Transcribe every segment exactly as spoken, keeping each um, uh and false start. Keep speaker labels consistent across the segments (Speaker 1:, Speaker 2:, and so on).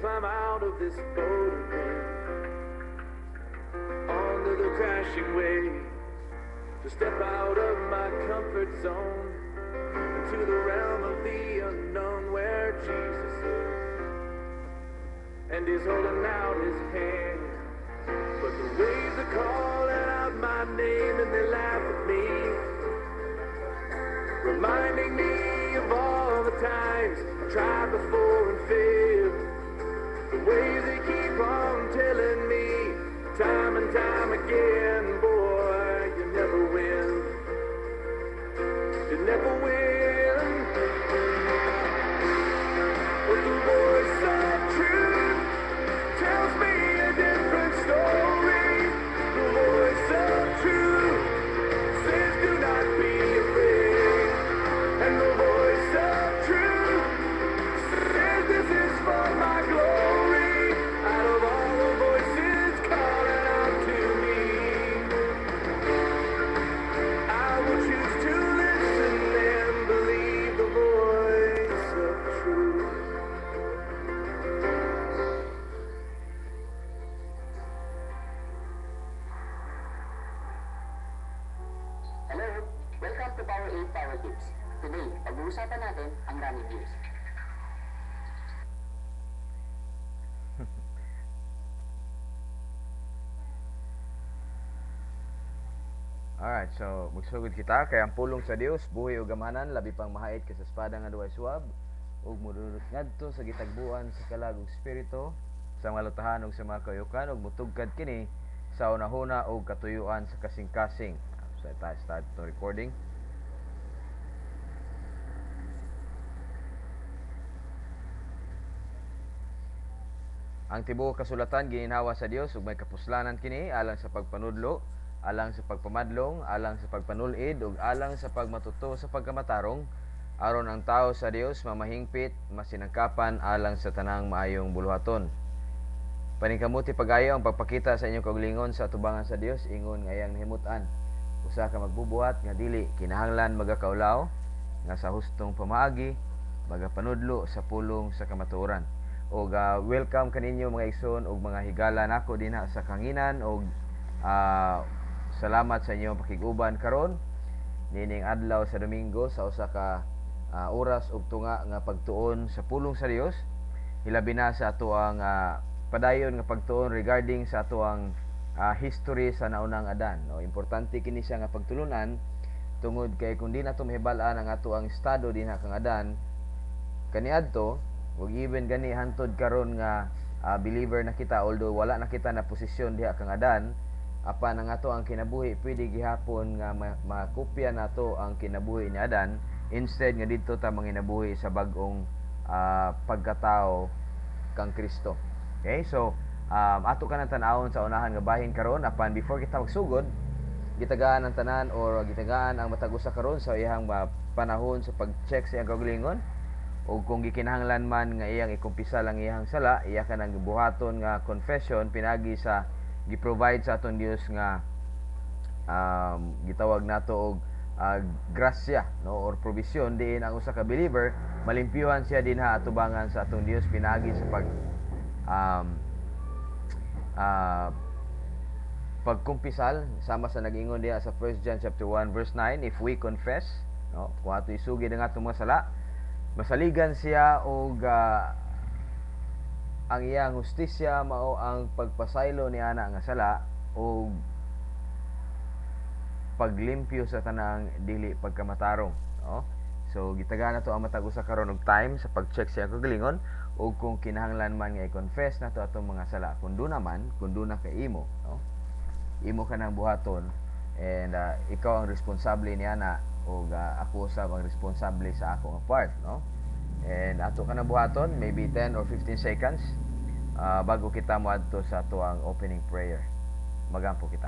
Speaker 1: climb out of this boat again, onto the crashing waves, to step out of my comfort zone, into the realm of the unknown where Jesus is, and He's holding out His hand. But the waves are calling out my name and they laugh at me, reminding me of all the times I tried before and failed. The waves they keep on telling me, time and time again, boy, you never win. You never win. But the voice of truth tells me a different story. The voice of truth says do not be afraid. And the voice of truth says this is for my glory. Out of all the voices calling out to me, I will choose to listen and believe the voice of truth.
Speaker 2: Hello! Welcome to Power eight Power Tips. Today, pag-uusapan natin ang running gears.
Speaker 3: Alright, so magsugod kita kay ang pulong sa Dios buhi ug gamanan labi pang mahait kaysa espada nga duway suwab ug mudurot ngadto sa gitagbuan sa kalag ug espiritu sa malutahan ug sa mga kayukan ug mutugkad kini sa unahuna ug katuyuan sa kasing-kasing. So ita start to recording. Ang tibuok kasulatan gininhawa sa Dios ug may kapuslanan kini alang sa pagpanudlo, alang sa pagpamadlong, alang sa pagpanulid ug alang sa pagmatuto sa pagkamatarong aron ang tao sa Dios mamahingpit masinangkapan alang sa tanang maayong buluhaton. Paningkamuti pagayo ang pagpakita sa inyong kaugalingon sa atubangan sa Dios ingon nga iyang nahimutan. Usa ka magbubuhat nga dili kinahanglan magakaulaw nga sa hustong pamaagi magapanudlo sa pulong sa kamatuoran. Og uh, welcome kaninyo mga igsoon ug mga higala nako dinha sa kanginan og uh, salamat sa inyong pakiguban karon nining adlaw sa Domingo sa usa ka uh, oras ug tunga nga pagtuon sa pulong sa Dios. Hilabi na sa ato ang uh, padayon nga pagtuon regarding sa ato ang uh, history sa naunang Adan. No, importante kini siya nga pagtulunan tungod kay kun di nato mahibal-an ang ato ang estado dinha kang Adan kaniadto ug even gani hantod karon nga uh, believer na kita, although wala na kita na posisyon diha kang Adan, apan ang ato ang kinabuhi pwede gihapon nga ma- makopya nato ang kinabuhi ni Adan, instead nga didto ta manginabuhi sa bag-ong uh, pagkatao kang Kristo. Okay, so um, ato ka nang tan-awon sa unahan nga bahin karon apan before kita magsugod gitagaan ang tanan or gitagaan ang matag usa karon sa iyang uh, panahon sa pag-check sa iyang kaugalingon. O kung gikinahanglan man nga iyang ikumpisa lang iyang sala, iya ka nang buhaton nga confession pinagi sa gi-provide sa aton Dios nga um, gitawag nato og uh, grasya, no, or provision diin ang usa ka believer malimpyuhan siya dinha atubangan sa aton Dios pinagi sa pag um, uh, pagkumpisal sama sa nag-ingon diha sa First John chapter one verse nine, if we confess, no, kung ato isugid ang atong mga sala masaligan siya og uh, ang iyang hustisya mao ang pagpasaylo ni ana nga sala og paglimpyo sa tanang dili pagkamatarong, no? So gitagaan nato ang matag usa karon og time sa pag-check siya kaugalingon og kung kinahanglan man nga i-confess nato atong mga sala kun do naman kun do na kay imo, no? Imo ka nang buhaton and uh, ikaw ang responsable ni ana o uh, ako sa ang responsable sa akong part, no? And ato ka na buhaton maybe ten or fifteen seconds uh, bago kita moadto sa ato ang opening prayer. Magampo kita.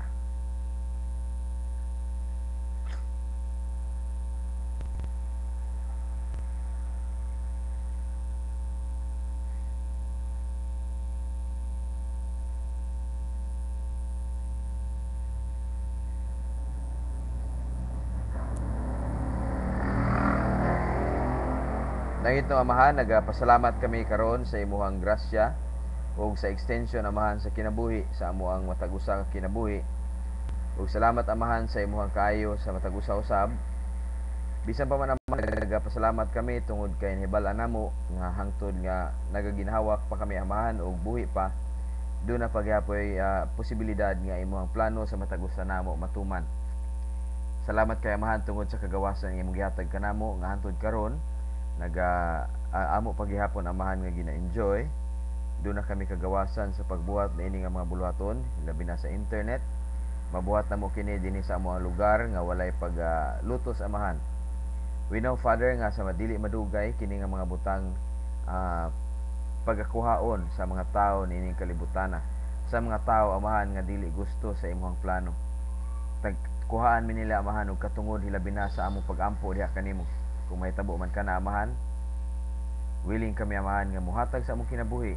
Speaker 3: Nangit no Amahan, nagapasalamat kami karon sa imuhang grasya ug sa extension amahan sa kinabuhi sa amo ang matag usa ka kinabuhi. Ug salamat amahan sa imong kaayo sa matag usa usab. Bisan pa man amahan, nagapasalamat kami tungod kay nahibal-an namo nga hangtod nga nagaginhawak pa kami amahan og buhi pa. Doon na pagyapoy uh, posibilidad nga imong plano sa matag usa namo matuman. Salamat kay amahan tungod sa kagawasan nga imong gihatag kanamo nga hangtod karon naga uh, amo paghihapon amahan nga gina-enjoy. Doon na kami kagawasan sa pagbuhat na ini nga mga buluhaton labi na sa internet. Mabuhat na mo kini dinhi sa among lugar nga walay paglutos uh, amahan. We know, Father, nga sa madili madugay kini nga mga butang uh, pagakuhaon sa mga tao nining kalibutana, sa mga tao amahan nga dili gusto sa imong plano. Tagkuhaan mi nila amahan og katungod hilabi na sa among pagampo diha kanimo. Kung mahitabo man kana amahan, willing kami amahan nga muhatag sa among kinabuhi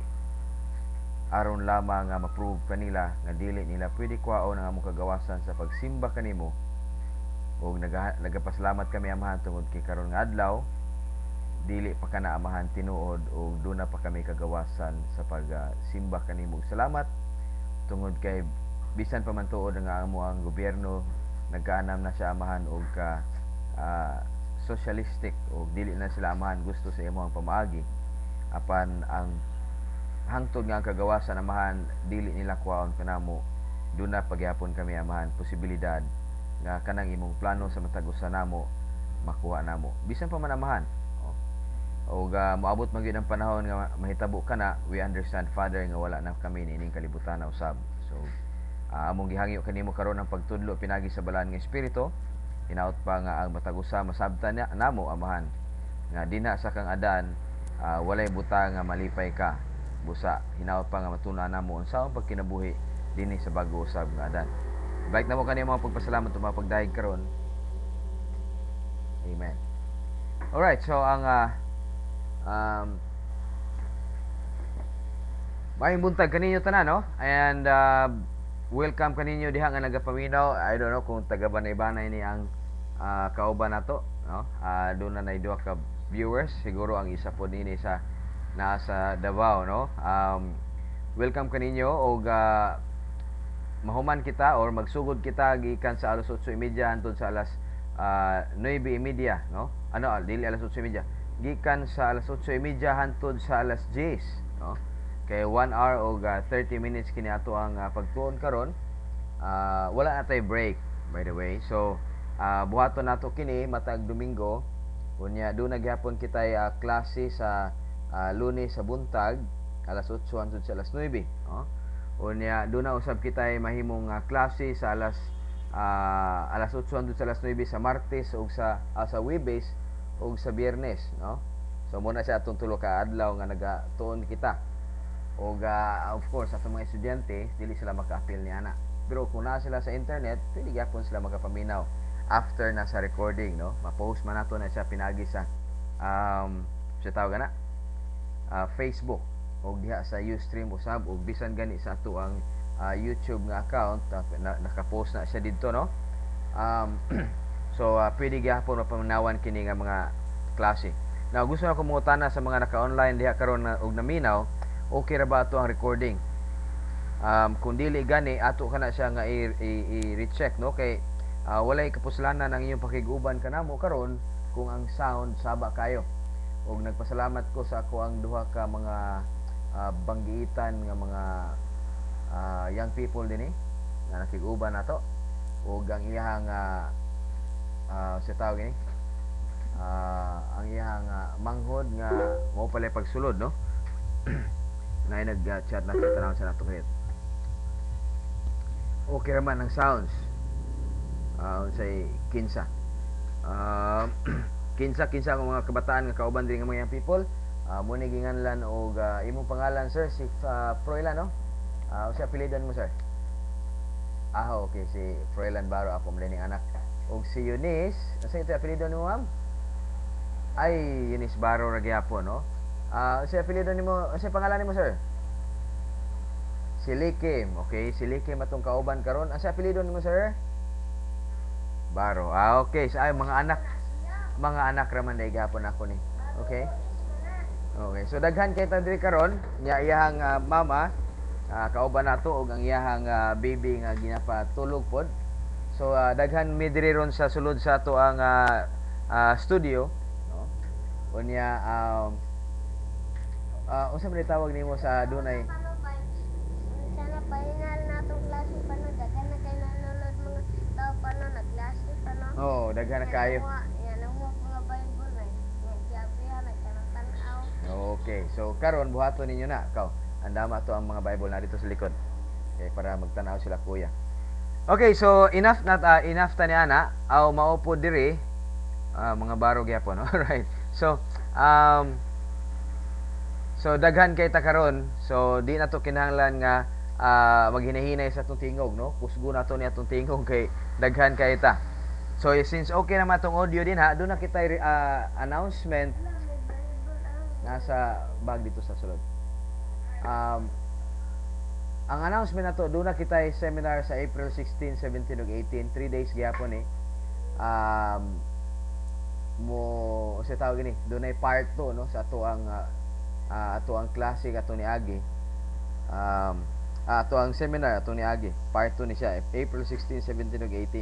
Speaker 3: aron lamang nga ma-prove kanila nga dili nila pwede kuhaon ang among kagawasan sa pagsimba kanimo. Og naga, nagapasalamat kami amahan tungod kay karon nga adlaw dili pa kana amahan tinuod og doon na pa kami kagawasan sa pagsimba uh, kanimo. Salamat tungod kay bisan pa man tuod nga amo ang gobyerno nagkaanam na siya amahan og ka uh, socialistic og dili na sila amahan gusto sa imong pamaagi apan ang hangtod nga ang kagawasan amahan dili nila kuhaon kanamo. Doon na pagyapon kami amahan posibilidad nga kanang imong plano sa matag usa namo makuha namo bisan pa man amahan. O uh, maabot man gyud ang panahon nga mahitabo kana, we understand, Father, nga wala na kami nining kalibutan na usab. So uh, among gihangyo kanimo karon ang pagtudlo pinagi sa balaan nga espiritu. Hinaut pa nga ang matag usa masabtan na namo amahan nga dinha sa kang adan uh, walay buta nga malipay ka busa. Hinaut pa nga matuna namo unsaon pagkinabuhi dinhi sa bag-o usab nga adan. Balik na mo kanimo mga pagpasalamat o mga pagdahig karon. Amen. Alright, so ang uh, um, maayong buntag kaninyo tanan, no? And uh, welcome kaninyo diha nga nagapaminaw. I don't know kung taga Banay-Banay ni ang uh, kauban nato, no? Uh, doon na nay duha ka viewers, siguro ang isa po nini sa nasa Davao, no? Um, welcome kaninyo og uh, mahuman kita or magsugod kita gikan sa alas otso y media hangtod sa alas uh, nueve y media, no? Ano, dili alas otso y media. Gikan sa alas otso y media hangtod sa alas diyes, no? Kay one hour og uh, thirty minutes kini ato ang uh, pagtuon karon. Uh, wala na tay break, by the way. So, uh, buhaton nato kini matag Domingo. Unya do nagyapon kita uh, klase sa uh, Lunes sa buntag alas otso hangtod sa alas nueve, no? Unya do na usab kita mahimong uh, klase sa alas uh, alas otso hangtod sa alas nueve sa Martes ug sa uh, sa Huwebes ug sa Biyernes, no? So muna siya atong tulo ka adlaw nga nagatuon kita. Ug uh, of course atong mga estudyante dili sila maka-appeal ni ana. Pero kung na sila sa internet, pwede gyapon sila makapaminaw after na sa recording, no? Ma-post man nato na siya pinagi sa um sa tawag na uh, Facebook o diha sa Ustream usab o bisan gani sa ato ang uh, YouTube nga account uh, na, naka-post na siya didto, no? Um so uh, pwede gyapon mapamanawan kini nga mga klase. Now gusto na ko mangutana sa mga naka-online diha karon na og naminaw, okay ra ba ato ang recording? Um kung dili gani ato kana siya nga i-recheck, no? Kay uh, walay kapuslanan ang iyong pakiguban kanamo karon kung ang sound saba kayo. Og nagpasalamat ko sa ako ang duha ka mga uh, banggiitan nga mga uh, young people dinhi nga nakiguban nato og ang iyang uh, uh, sa tawag ni uh, ang iyang uh, manghod nga mao pala pagsulod, no? na nag-chat na sa tanawon sa nato kayat. Okay raman ang sounds. Ah, uh, say kinsa. Ah, uh, kinsa kinsa ang mga kabataan nga kauban diri nga mga young people. Uh, muna ginganlan og uh, imong pangalan sir si uh, Froilan, no? Ah, uh, usa apelyidan mo sir? Ah, okay, si Froilan Baro ako mali ning anak. Og si Eunice, asa ito apelyido nimo, ma'am? Ay, Eunice Baro ra gyapon, no? Ah, uh, usa apelyido nimo, usa pangalan nimo sir? Si Likim, okay, si Likim atong kauban karon. Asa apelyido nimo sir? Baro. Ah, okay, sa so, ay mga anak mga anak raman day gyapon ako ni. Okay? Okay, so daghan kay ta diri karon nya iyahang ah, mama ah, kauban nato og ang iyahang ah, baby nga ginapatulog pod. So ah, daghan mi diri ron sa sulod sa ato ang ah, ah, studio, no? Unya um uh, unsa man tawag nimo sa dunay
Speaker 4: Sana pahingal na itong klase pa no. Dagan na kayo nanonood mga tao pa no. Nagklase pa no.
Speaker 3: oh, daghan na kayo.
Speaker 4: Yan ang mga mga Bible na. Nagsiyabihan, nagkanang-tanaw.
Speaker 3: Okay, so karon buhaton ninyo na kaw. Andama to ang mga Bible na dito sa likod. Okay, para magtanaw sila kuya. Okay, so enough na uh, enough ta ni ana aw maupo diri ah, mga baro gyapon. Alright. So um so daghan kay ta karon. So di na to kinahanglan nga ah, maghinahinay sa atong tingog, no? Kusgo na to ni atong tingog kay daghan kay ta. So since okay naman tong audio din ha, doon na kita uh, announcement nasa bag dito sa sulod. Um, ang announcement na to, doon na kita ay seminar sa April sixteen, seventeen ug eighteen, three days gyapon eh. Um, mo sa tawag ni, doon ay part two no sa ato ang uh, uh, ato ang klase ato ni Agi. Um, uh, ato ang seminar ato ni Agi, part two ni siya, April sixteen, seventeen ug eighteen.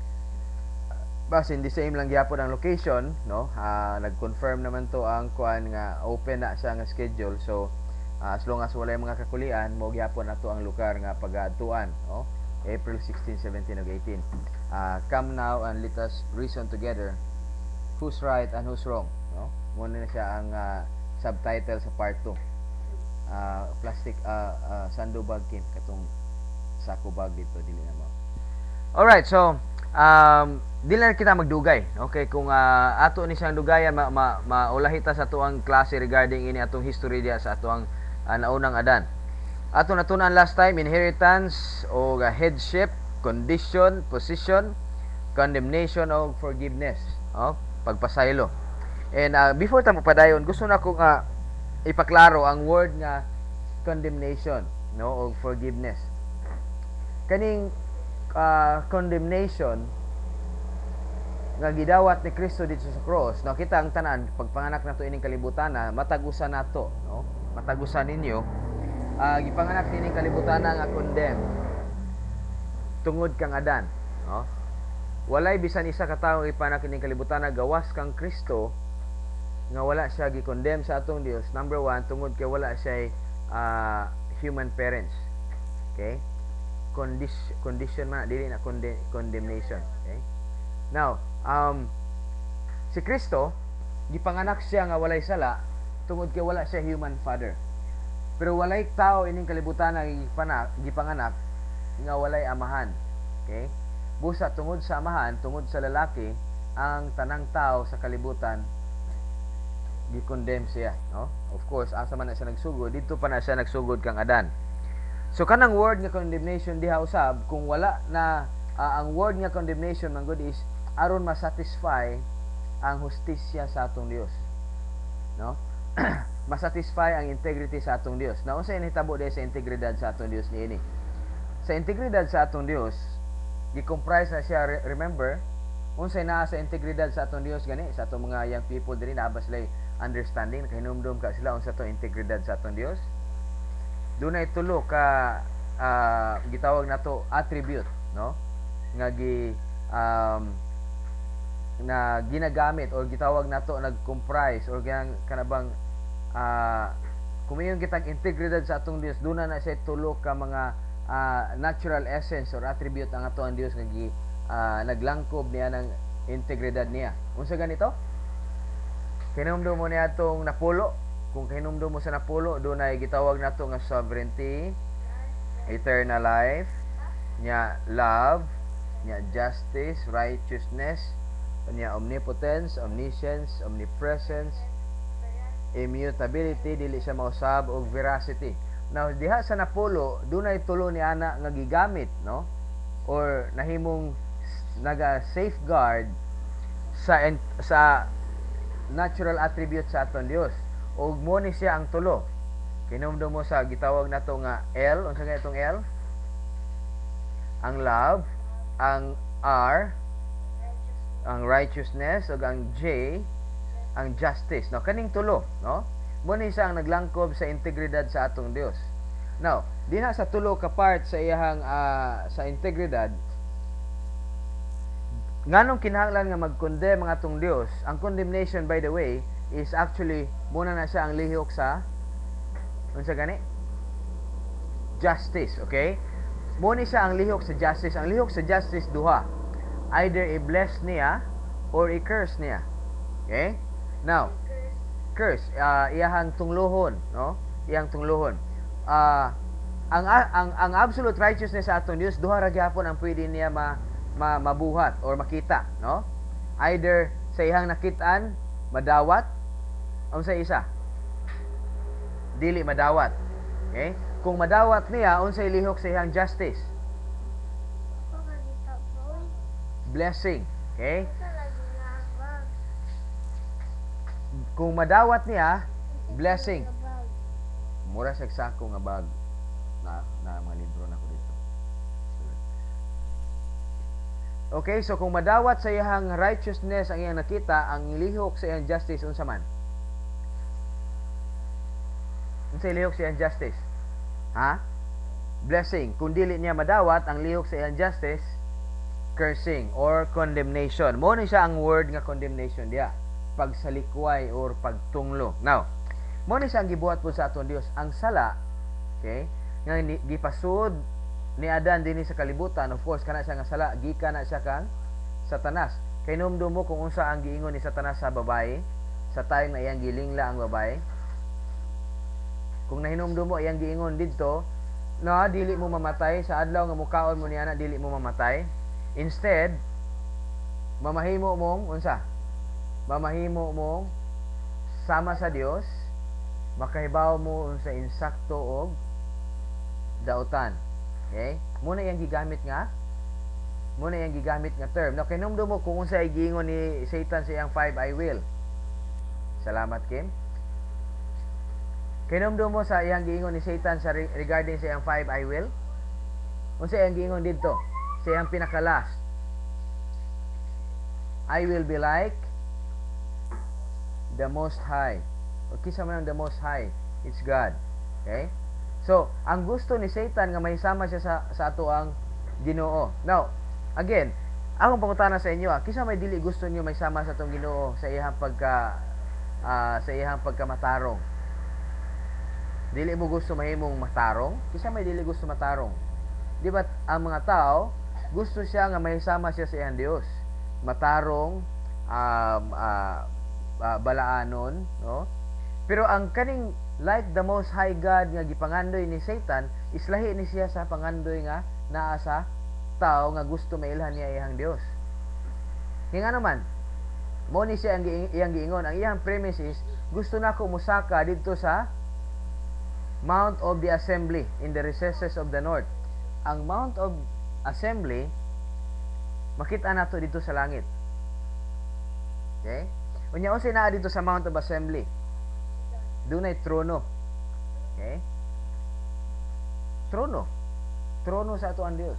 Speaker 3: Bas hindi same lang gyapon ang location, no? Uh, nag-confirm naman to ang kuan nga open na siya nga schedule. So uh, as long as wala mga kakulian, mo gyapon nato ang lugar nga pag-adtuan, no? April sixteen, seventeen ug eighteen. Uh, come now and let us reason together who's right and who's wrong, no? Mo na siya ang uh, subtitle sa part two. Uh, plastic uh, uh, sando bag kin katong sako bag dito dili na mo. Alright, so um dili na kita magdugay, okay? Kung uh, ato ni siyang dugayan ma, ma, maulahita sa tuang klase regarding ini atong history dia sa atuang uh, naunang adan. Ato natunan last time inheritance o uh, headship, condition, position, condemnation o forgiveness, oh, pagpasaylo. And uh, before ta magpadayon, gusto na kong uh, ipaklaro ang word nga condemnation, no, o forgiveness. Kaning uh, condemnation nga gidawat ni Kristo dito sa cross, no, kita ang tanan pagpanganak nato ining kalibutan na matagusan nato, no, matagusan ninyo uh, gipanganak ining kalibutan nga condemn tungod kang adan, no. Walay bisan isa ka tawo ipanak ining kalibutan na gawas kang Kristo nga wala siya gi-condemn sa atong Dios. Number one, tungod kay wala siya uh, human parents, okay? Condition, condition man dili na conde, condemnation, okay? Now, um si Kristo gipanganak siya nga walay sala tungod kay wala siya human father. Pero walay tao ining kalibutan nga gipanak, gipanganak nga walay amahan. Okay? Busa tungod sa amahan, tungod sa lalaki, ang tanang tao sa kalibutan gi-condemn siya, no? Of course, asa man na siya nagsugod, dito pa na siya nagsugod kang Adan. So kanang word nga condemnation diha usab kung wala na uh, ang word nga condemnation man good is aron ma-satisfy ang hustisya sa atong Dios, no? Ma-satisfy ang integrity sa atong Dios. Na unsay nahitabo diha sa integridad sa atong Dios niini? Sa integridad sa atong Dios, gi-comprise na siya, remember, unsay naa sa integridad sa atong Dios gani sa atong mga young people diri naa ba sila understanding, nakahinumdum ka sila unsa to integridad sa atong Dios? Dunay tulo ka uh, gitawag nato attribute, no? Nga gi um, na ginagamit or gitawag nato nag-comprise or ganang kanabang uh, kumayon kitag integridad sa atong Dios, duna na siya tulo ka mga uh, natural essence or attribute ang ato ang Dios nga gi uh, naglangkob niya ng integridad niya. Unsa ganito? Kinumdum mo niya atong napulo. Kung kinumdum mo sa napulo, dunay gitawag nato nga sovereignty, eternal life, nya love, nya justice, righteousness, nya omnipotence, omniscience, omnipresence, immutability, dili siya mausab, og veracity. Now diha sa napulo, dunay tulo ni ana nga gigamit, no? Or nahimong naga safeguard sa sa natural attribute sa aton Dios. Og mo ni siya ang tulo. Kinumdum mo sa gitawag nato nga L, unsa nga itong L? Ang love, ang R, ang righteousness, ug ang J, ang justice. No, kaning tulo, no? mo ni siya ang naglangkob sa integridad sa atong Dios. Now, dinha sa tulo ka part sa iyahang ah, sa integridad, nganong kinahanglan nga mag-condemn ang atong Dios. Ang condemnation, by the way, is actually muna na siya ang lihok sa unsa gani? Justice, okay? Muna siya ang lihok sa justice. Ang lihok sa justice duha. Either i-bless niya or i-curse niya. Okay? Now, curse, uh, iyahang tunglohon, no? Iyang tunglohon. Uh, ang ang ang absolute righteousness sa atong Dios duha ra gyapon ang pwede niya ma, ma mabuhat or makita, no? Either sa iyang nakit-an madawat o sa isa dili madawat. Okay? Kung madawat niya unsay lihok sa iyang justice?
Speaker 4: Ako nga dito, boy.
Speaker 3: Blessing. Okay?
Speaker 4: Sa lagi nga bag.
Speaker 3: Kung madawat niya, blessing.
Speaker 4: Nga bag.
Speaker 3: Mura sa eksako nga bag na na mga libro na ko dito. Okay, so kung madawat sa iyang righteousness ang iyang nakita, ang lihok sa iyang justice unsa man? Unsay lihok sa iyang justice? Ha? Blessing. Kung dili niya madawat, ang lihok sa iyang justice, cursing or condemnation. Mo ni siya ang word nga condemnation diya. Pagsalikway or pagtunglo. Now, mo ni siya ang gibuhat po sa aton Dios. Ang sala, okay, nga ni- gipasud ni Adan dinhi sa kalibutan, of course kana siya nga sala, gikan na siya kang Satanas. Kay numdum mo kung unsa ang giingon ni Satanas sa babae, sa time na iyang gilingla ang babae. Kung nahinumdum mo iyang giingon didto, na dili mo mamatay sa adlaw nga mukaon mo niana, dili mo mamatay. Instead, mamahimo mong unsa? Mamahimo mong sama sa Dios, makahibaw mo unsa insakto og dautan. Okay? Muna iyang gigamit nga muna iyang gigamit nga term. Now, kinumdum mo kung unsa ay giingon ni Satan sa iyang five I will. Salamat, Kim. Kinumdum mo sa iyang giingon ni Satan sa re- regarding sa iyang five I will. Unsa iyang giingon didto? Sa iyang pinaka-last. I will be like the Most High. O kisa man ang the Most High? It's God. Okay? So, ang gusto ni Satan nga mahisama siya sa sa ato ang Ginoo. Now, again, akong pangutana sa inyo, ah, kisa may dili gusto niyo mahisama sa atong Ginoo sa iyang pagka ah, sa iyang pagkamatarong. Dili mo gusto mahimong matarong? Kisa may dili gusto matarong? Di ba ang mga tao gusto siya nga mahisama siya sa iyang Dios. Matarong, um, ah, ah, balaanon, no? Pero ang kaning like the Most High God nga gipangandoy ni Satan, islahi ni siya sa pangandoy nga naa sa tao nga gusto mailhan niya iyang Dios. Nga naman, mo ni siya ang gi- iyang giingon, ang iyang premise is gusto nako musaka didto sa Mount of the Assembly in the recesses of the north. Ang Mount of Assembly makita nato dito sa langit. Okay? Unya unsay naa dito sa Mount of Assembly? Dunay trono. Okay? Trono. Trono sa ato ang Dios.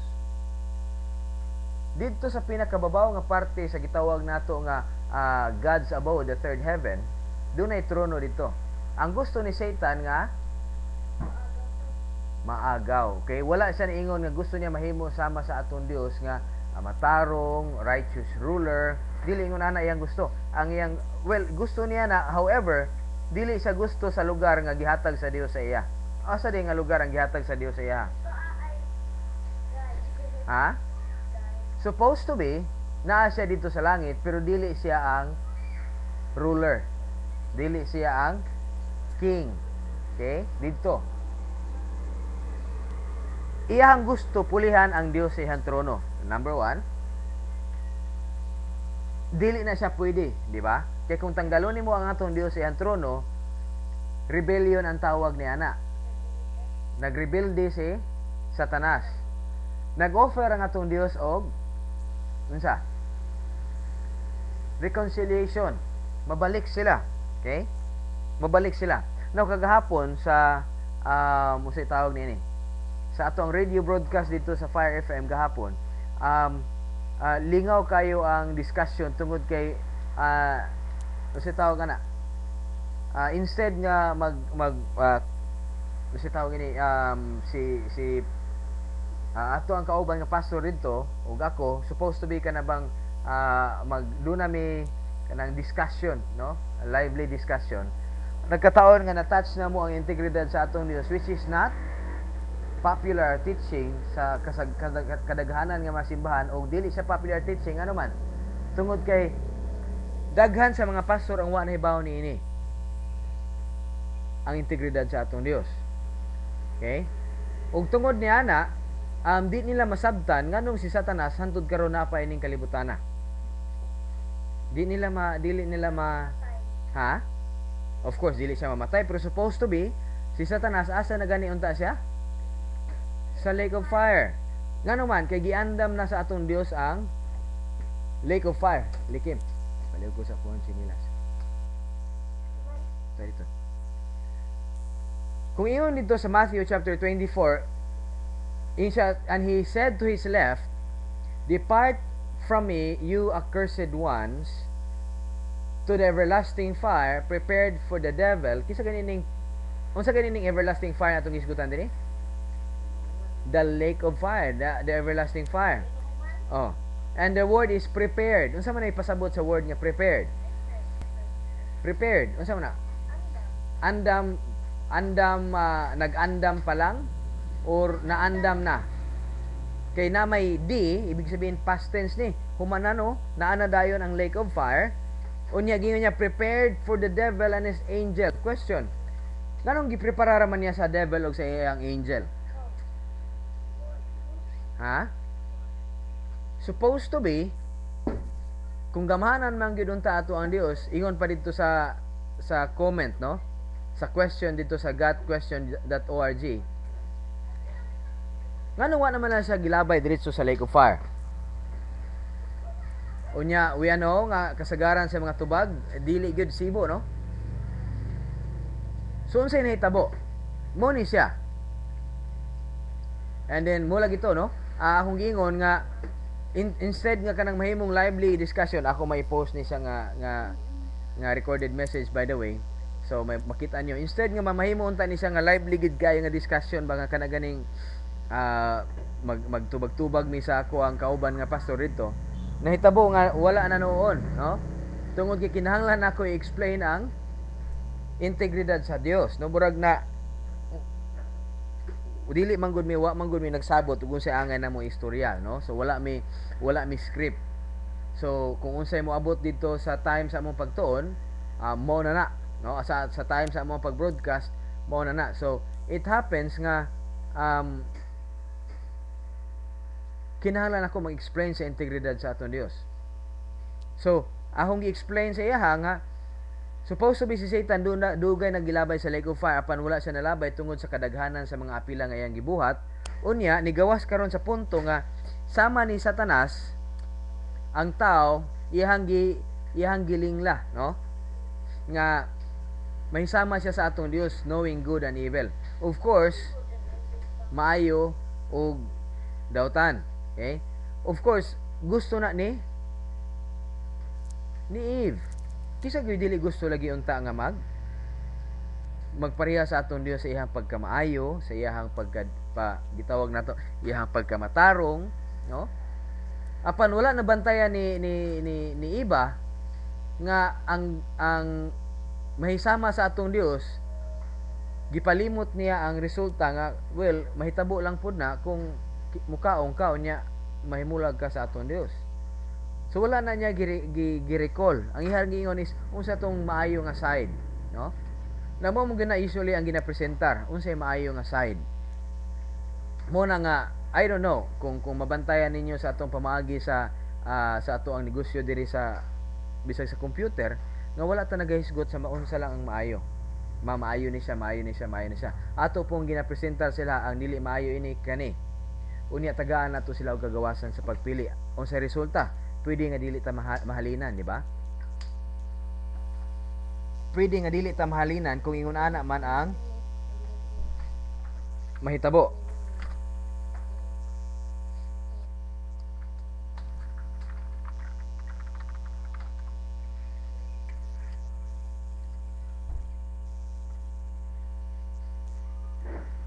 Speaker 3: Dito sa pinakababaw nga parte sa gitawag nato nga ah, God's above the third heaven, dunay trono dito. Ang gusto ni Satan nga maagaw. Okay? Wala siya niingon nga gusto niya mahimo sama sa atong Dios nga ah, matarong, righteous ruler. Dili ingon ana iyang gusto. Ang iyang well, gusto niya na, however, dili siya gusto sa lugar nga gihatag sa Dios sa iya. Asa di nga lugar ang gihatag sa Dios sa iya? Ha? Supposed to be naa siya dito sa langit, pero dili siya ang ruler. Dili siya ang king. Okay? Dito. Iyang gusto pulihan ang Dios sa iyang trono. Number one, dili na siya pwede, di ba? Kaya kung tanggalon mo ang atong Dios sa iyang trono, rebellion ang tawag ni ana. Nagrebelde si Satanas. Nag-offer ang atong Dios og unsa? Reconciliation. Mabalik sila. Okay? Mabalik sila. Now kagahapon sa um uh, usay tawag niini. Sa atong radio broadcast dito sa Fire F M gahapon, um uh, lingaw kayo ang discussion tungod kay uh, usay tawag ana ah, instead nga mag mag uh, si tawag ini um si si ah, ato ang kauban nga pastor dito ug ako supposed to be kana bang ah, magduna mi kanang discussion, no, lively discussion. Nagkataon nga na-touch na mo ang integridad sa atong Dios, which is not popular teaching sa kasag, kadag, kadaghanan nga mga simbahan, o dili sa popular teaching ano man, tungod kay daghan sa mga pastor ang wa nahibaw niini ang integridad sa atong Dios. Okay? Ug tungod niya na um, di nila masabtan nganong si Satanas hantud karon na pa ining kalibutan na. Di nila ma dili nila ma ha? Of course dili siya mamatay, pero supposed to be si Satanas asa na gani unta siya? Sa lake of fire. Ngano man kay giandam na sa atong Dios ang lake of fire, likim. Baliw ko sa phone sinilas. Dito. Kung iyon dito sa Matthew chapter twenty-four, in siya, and he said to his left, "Depart from me, you accursed ones, to the everlasting fire prepared for the devil." Kisa ganining unsa ganining everlasting fire atong gisgutan dinhi? The lake of fire, the, the everlasting fire. Oh. And the word is prepared. Unsa man ay pasabot sa word nga prepared? Prepared. Unsa man na? Andam andam uh, nag-andam pa lang or naandam na. Kay na may di, ibig sabihin past tense ni. Humanano, naana dayon ang lake of fire. Unya gingon niya prepared for the devil and his angel. Question. Nganong giprepara man niya sa devil o sa iyang angel? Ha? Supposed to be kung gamahanan man gyud unta ato ang Dios, ingon pa dito sa sa comment, no? Sa question dito sa got question dot org. Ngano wa naman na siya gilabay diretso sa lake of fire? Unya, we ano nga kasagaran sa mga tubag, dili gyud sibo, no? So unsay nahitabo? Mo ni siya. And then mula gito, no? Ah, akong giingon nga in, instead nga kanang mahimong lively discussion, ako may post ni siya nga nga nga recorded message by the way. So may makita nyo, instead nga mamahimo unta ni siya nga lively gid kayo nga discussion ba nga kanaganing uh, mag magtubag-tubag mi sa ako ang kauban nga pastor dito. Nahitabo nga wala na noon, no? Tungod kay kinahanglan ako i-explain ang integridad sa Dios. No burag na dili man gud mi wa man gud mi nagsabot ug unsay angay na mo istorya, no? So wala mi wala mi script. So kung unsay mo abot dito sa time sa among pagtuon, uh, mo na na, no? Sa sa time sa among pag-broadcast, mo na na. So it happens nga um kinahanglan ako mag-explain sa integridad sa aton Dios. So akong gi-explain sa iya nga supposed to be si Satan do na, dugay nagilabay sa lake of fire apan wala siya nalabay tungod sa kadaghanan sa mga apila nga iyang gibuhat. Unya nigawas karon sa punto nga sama ni Satanas ang tao iyang gi iyang gilingla, no? Nga mahisama siya sa atong Dios, knowing good and evil. Of course, maayo og dautan. Okay? Of course, gusto na ni ni Eve. Kisa gyud dili gusto lagi unta nga mag magpareha sa atong Dios sa iyang pagkamaayo, sa iyang pagka pa, gitawag nato iyang pagkamatarong, no? Apan wala na bantayan ni ni ni, ni Iba nga ang ang mahisama sa atong Dios gipalimot niya ang resulta nga well mahitabo lang pud na kung mukaong ka unya mahimulag ka sa atong Dios. So wala na niya gi-recall. Ang ihang giingon is unsa tong maayo nga side, no? Namo mo gina usually ang ginapresentar unsay maayo nga side. Mo na nga I don't know kung kung mabantayan ninyo sa atong pamaagi sa uh, sa ato ang negosyo diri sa bisag sa computer nga wala ta nagahisgot sa maunsa lang ang maayo. Ma maayo ni siya, maayo ni siya, maayo ni siya. Ato pong ginapresentar sila ang dili maayo ini kani. Unya tagaan nato sila og kagawasan sa pagpili. Unsay resulta? Pwede nga dili ta mahalinan, di ba? Pwede nga dili ta mahalinan kung ingon ana man ang mahitabo.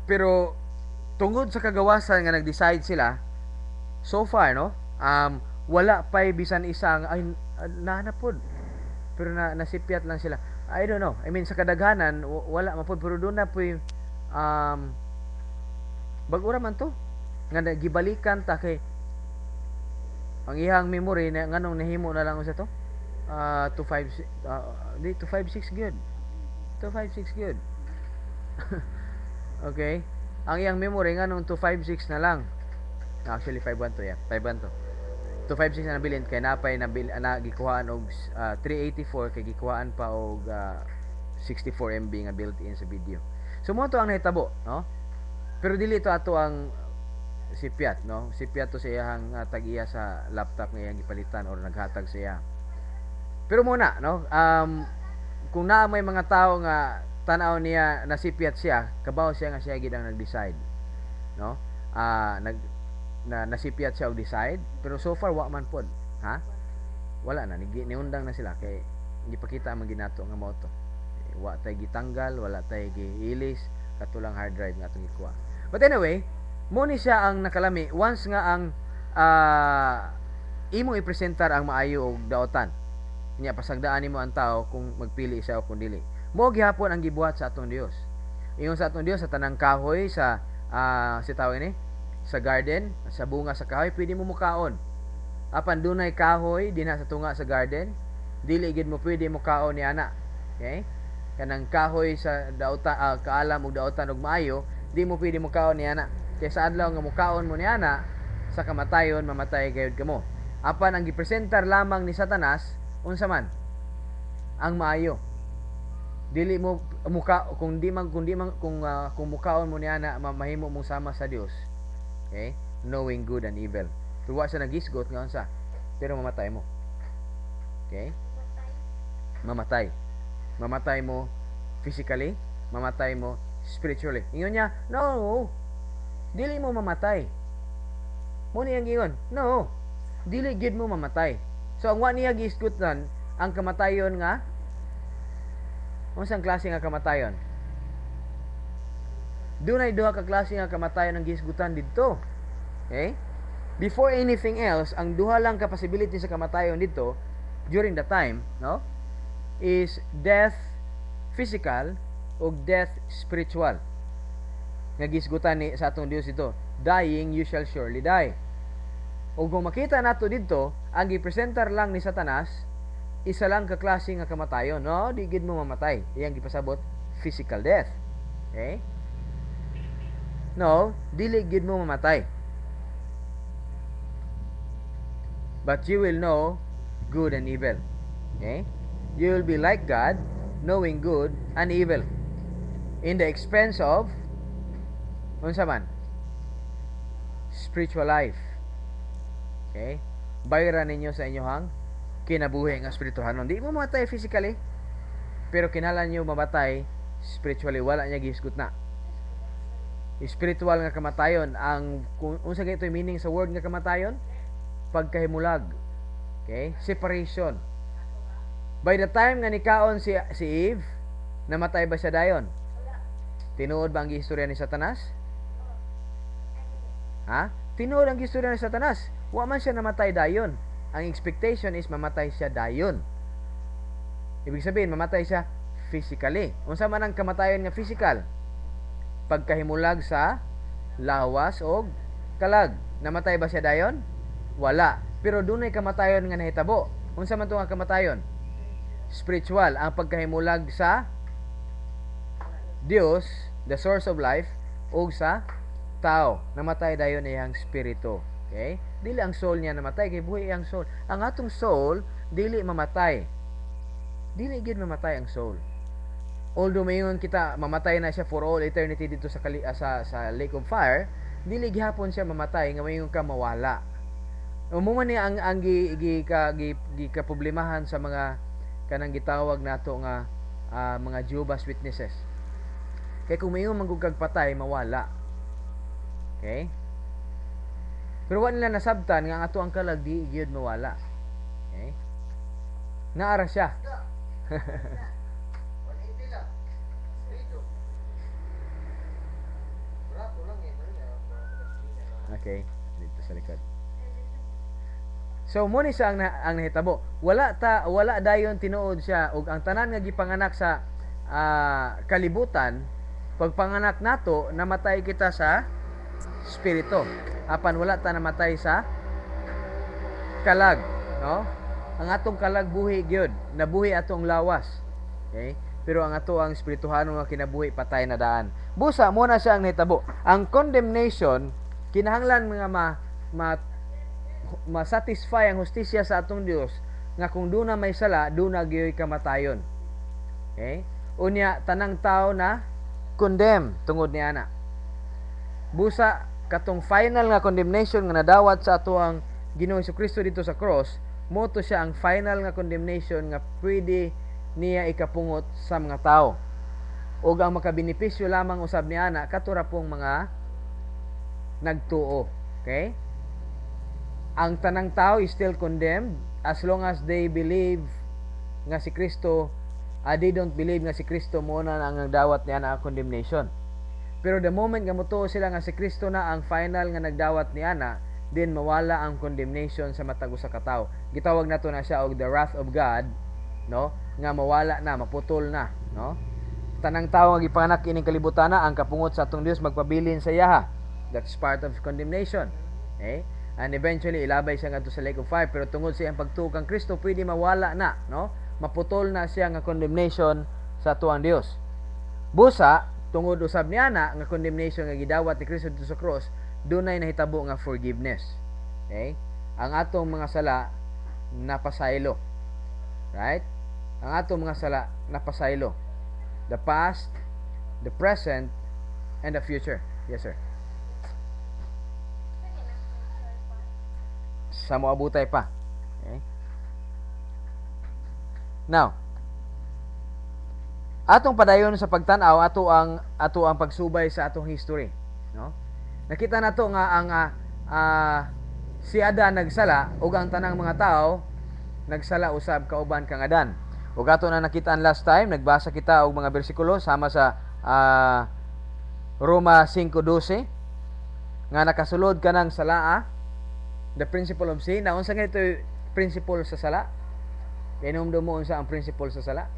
Speaker 3: pero tungod sa kagawasan nga nag-decide sila, so far no, um wala pay bisan isang ay nanapod. Pero na nasipyat lang sila. I don't know. I mean sa kadaghanan w- wala man pod, pero doon na poy um bag-ura man to nga nagibalikan ta kay ang ihang memory na nganong nahimo na lang sa to. Uh, two five six uh, di two five six good. two five six good. Okay. Ang iyang memory nganong two five six na lang. Actually five one to yeah. five one to. two five six na nabilin kay napay nabil na gikuhaan og uh, three eighty-four kay gikuhaan pa og uh, sixty-four M B nga built-in sa video. So mo to ang nahitabo, no? Pero dili to ato ang sipyat, no? Sipyat to sa iyang uh, tag-iya sa laptop nga iyang gipalitan or naghatag sa iya. Pero muna, no? Um, kung naa may mga tao nga tan-aw niya nasipyat siya, kabaw siya nga siya gid ang nag-decide, no? Ah, uh, nag na nasipyat siya og decide, pero so far wa man pod, ha? Wala na, ni niundang na sila kay gipakita man ginato nga moto. Eh, wa tay gitanggal, wala tay giilis, katulang hard drive nga atong ikuha. But anyway, mo ni siya ang nakalami once nga ang uh, imo ipresentar ang maayo og daotan. Nya pasagdaan nimo ang tao kung magpili siya o kung dili. Mo gihapon ang gibuhat sa atong Dios. Ingon sa atong Dios sa tanang kahoy sa uh, si tawag ni sa garden, sa bunga sa kahoy pwede mo mukaon. Apan dunay kahoy dinha sa tunga sa garden, dili gid mo pwede mukaon ni ana. Okay? Kanang kahoy sa dautan uh, kaalam og dautan og maayo, di mo pwede mukaon ni ana. Kay sa adlaw nga mukaon mo ni ana, sa kamatayon mamatay gayud kamo. Apan ang gipresentar lamang ni Satanas unsa man ang maayo. Dili mo muka kung di man kung di man kung uh, kung mukaon mo ni ana mahimo mong sama sa Dios. Okay? Knowing good and evil. Pero wa siya nagisgot nga unsa, pero mamatay mo. Okay? Mamatay. Mamatay mo physically, mamatay mo spiritually. Ingon niya, no. Dili mo mamatay. Mo niya ingon, no. Dili gid mo mamatay. So ang wa niya gisgutan ang kamatayon nga unsang klase nga kamatayon? Dunay duha ka klase nga kamatayon ang gisgutan didto. Okay? Before anything else, ang duha lang ka possibility sa kamatayon dito during the time, no? Is death physical o death spiritual. Nga gisgutan ni sa atong Dios ito, dying you shall surely die. O kung makita nato dito, ang gipresentar lang ni Satanas, isa lang ka klase nga kamatayon, no? Di gid mo mamatay. Iyang gipasabot physical death. Okay? No, dili gid mo mamatay. But you will know good and evil. Okay? You will be like God, knowing good and evil. In the expense of unsa man? Spiritual life. Okay? Bayaran ninyo sa inyohang kinabuhi nga espirituhanon. Di mo mamatay physically, pero kinahanglan niyo mamatay spiritually. Wala niya gisgot na. Spiritual nga kamatayon ang kung unsa gayto meaning sa word nga kamatayon? Pagkahimulag. Okay? Separation. By the time nga nikaon si si Eve, namatay ba siya dayon? Tinuod ba ang istorya ni Satanas? Ha? Tinuod ang istorya ni Satanas. Wa man siya namatay dayon. Ang expectation is mamatay siya dayon. Ibig sabihin, mamatay siya physically. Unsa man ang kamatayon nga physical? Pagkahimulag sa lawas o kalag. Namatay ba siya dayon? Wala. Pero dunay kamatayon nga nahitabo. Unsa man to nga kamatayon? Spiritual. Ang pagkahimulag sa Dios, the source of life, o sa tao. Namatay dayon iyang spirito. Okay? Dili ang soul niya namatay, kay buhi ang soul. Ang atong soul dili mamatay. Dili gid mamatay ang soul. Although mayon kita mamatay na siya for all eternity dito sa kali, uh, sa sa lake of fire, dili gihapon siya mamatay nga mayon ka mawala. Umuman ni ang ang gi, gi ka gi, gi ka problemahan sa mga kanang gitawag nato nga uh, mga Jehovah's Witnesses. Kay kung mayon manggugag patay mawala. Okay? Pero wala nila nasabtan nga ato ang kalag di gyud mawala. Okay? Naara siya. Okay, dito sa likod. So mo ni siya ang, na, ang nahitabo. Wala ta wala dayon tinuod siya ug ang tanan nga gipanganak sa ah, kalibutan, pagpanganak nato namatay kita sa spirito. Apan wala ta namatay sa kalag, no? Ang atong kalag buhi gyud, nabuhi atong lawas. Okay? Pero ang ato ang espirituhano nga kinabuhi patay na daan. Busa mo na siya ang nahitabo. Ang condemnation kinahanglan mga ma, ma ma-satisfy ang hustisya sa atong Dios nga kung duna may sala, duna gyoy kamatayon. Okay? Unya tanang tao na condemn tungod ni ana. Busa katong final nga condemnation nga nadawat sa ato ang Ginoong Jesucristo dito sa cross, mo to siya ang final nga condemnation nga pwede niya ikapungot sa mga tao. Ug ang makabenepisyo lamang usab ni ana katura pong mga nagtuo. Okay? Ang tanang tao is still condemned as long as they believe nga si Kristo, uh, they don't believe nga si Kristo mo na ang nagdawat niya na condemnation. Pero the moment nga mutuo sila nga si Kristo na ang final nga nagdawat ni ana, then mawala ang condemnation sa matag usa ka tawo. Gitawag nato na siya og the wrath of God, no? Nga mawala na, maputol na, no? Tanang tawo nga gipanganak ining kalibutan na ang kapungot sa atong Dios magpabilin sa yaha. That's part of condemnation. Okay? And eventually ilabay siya ngadto sa lake of fire, pero tungod sa iyang pagtuo kang Kristo pwede mawala na, no? Maputol na siya nga condemnation sa tuang Dios. Busa tungod usab niya na nga condemnation nga gidawat ni Kristo dito sa cross, dunay nahitabo nga forgiveness. Okay? Ang atong mga sala napasaylo. Right? Ang atong mga sala napasaylo. The past, the present, and the future. Yes, sir. Sa moabutay pa. Okay? Now, atong padayon sa pagtan-aw ato ang ato ang pagsubay sa atong history, no? Nakita nato nga ang uh, uh, si Adan nagsala ug ang tanang mga tao nagsala usab kauban kang Adan. Ug ato na nakitaan last time, nagbasa kita og mga bersikulo sama sa uh, Roma five twelve nga nakasulod kanang salaa, the principle of sin. Na unsa nga ito principle sa sala? Inumdum mo unsa ang principle sa sala?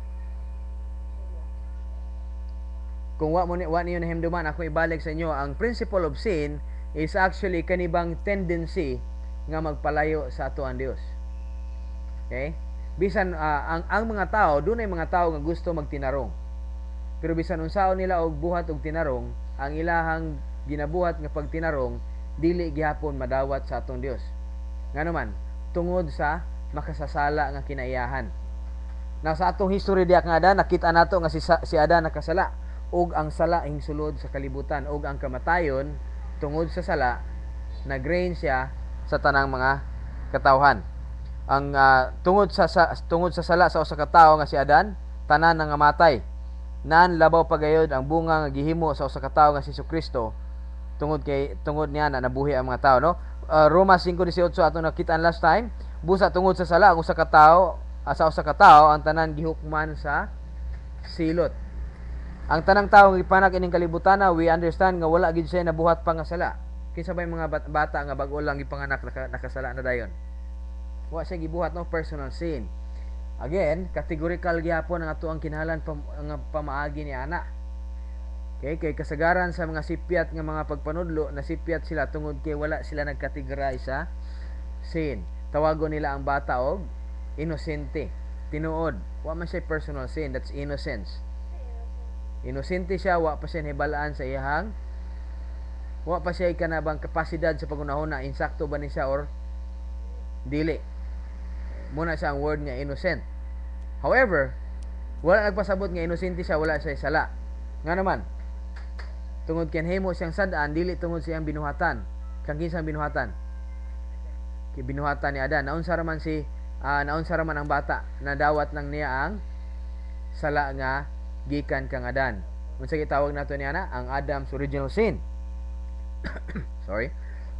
Speaker 3: Kung wa mo ni wa niyo nahimduman, ako ibalik sa inyo, ang principle of sin is actually kanibang tendency nga magpalayo sa ato ang Dios. Okay? Bisan uh, ang ang mga tao, dunay mga tao nga gusto magtinarong. Pero bisan unsaon nila og buhat og tinarong, ang ilahang ginabuhat nga pagtinarong dili gihapon madawat sa atong Dios. Nganuman, tungod sa makasasala nga kinaiyahan. Na sa atong history diak nga Adan, nakita nato nga si, si Adan nakasala ug ang sala hingsulod sa kalibutan ug ang kamatayon tungod sa sala nagreign siya sa tanang mga katawhan. Ang uh, tungod sa, sa tungod sa sala sa usa ka tawo nga si Adan, tanan nga matay. Nan labaw pagayod ang bunga nga gihimo sa usa ka tawo nga si Jesucristo tungod kay tungod niya na nabuhi ang mga tao, no? Uh, Roma five eighteen atong nakitaan last time, busa tungod sa sala ang usa ka tawo, uh, sa usa ka tawo ang tanan gihukman sa silot. Ang tanang tawo nga gipanak ining kalibutan na we understand nga wala gid siya nabuhat pa nga sala. Kinsa bay mga bat- bata nga bag-o lang gipanganak naka, nakasala na dayon. Wa siya gibuhat, no? Personal sin. Again, categorical gyapon ang ato ang kinahanglan pam, nga pamaagi ni ana. Okay, kay kasagaran sa mga sipyat nga mga pagpanudlo, nasipyat sila tungod kay wala sila nagcategorize sa sin. Tawagon nila ang bata og inosente. Tinuod, wa man siya personal sin, that's innocence. Inosente siya, wa pa siya hibalaan sa iyahang, wa pa siya kanabang kapasidad sa pagunahon na insakto ba ni siya or dili. Muna siya ang word nga innocent. However, wala nagpasabot nga inosente siya, wala siya sala. Nga naman, tungod kinahimo siyang sadaan, dili tungod siyang binuhatan. Kang kinsang binuhatan? Kay binuhatan ni Adan. Naunsa raman si uh, naunsa raman ang bata na dawat lang niya ang sala nga gikan kang Adan. Unsa gitawag nato niya na ang Adam's original sin. Sorry.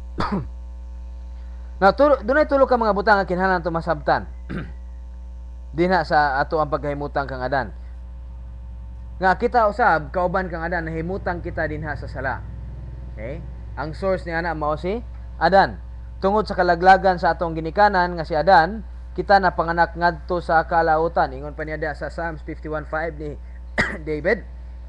Speaker 3: Na tulo, dunay tulo ka mga butang nga kinahanglan nato masabtan. Dinha sa ato ang paghimutang kang Adan. Nga kita usab kauban kang Adan nahimutang kita dinha sa sala. Okay? Ang source ni ana mao si Adan. Tungod sa kalaglagan sa atong ginikanan nga si Adan, kita napanganak ngadto sa kalautan. Ingon pa niya diha sa Psalms fifty-one five ni David.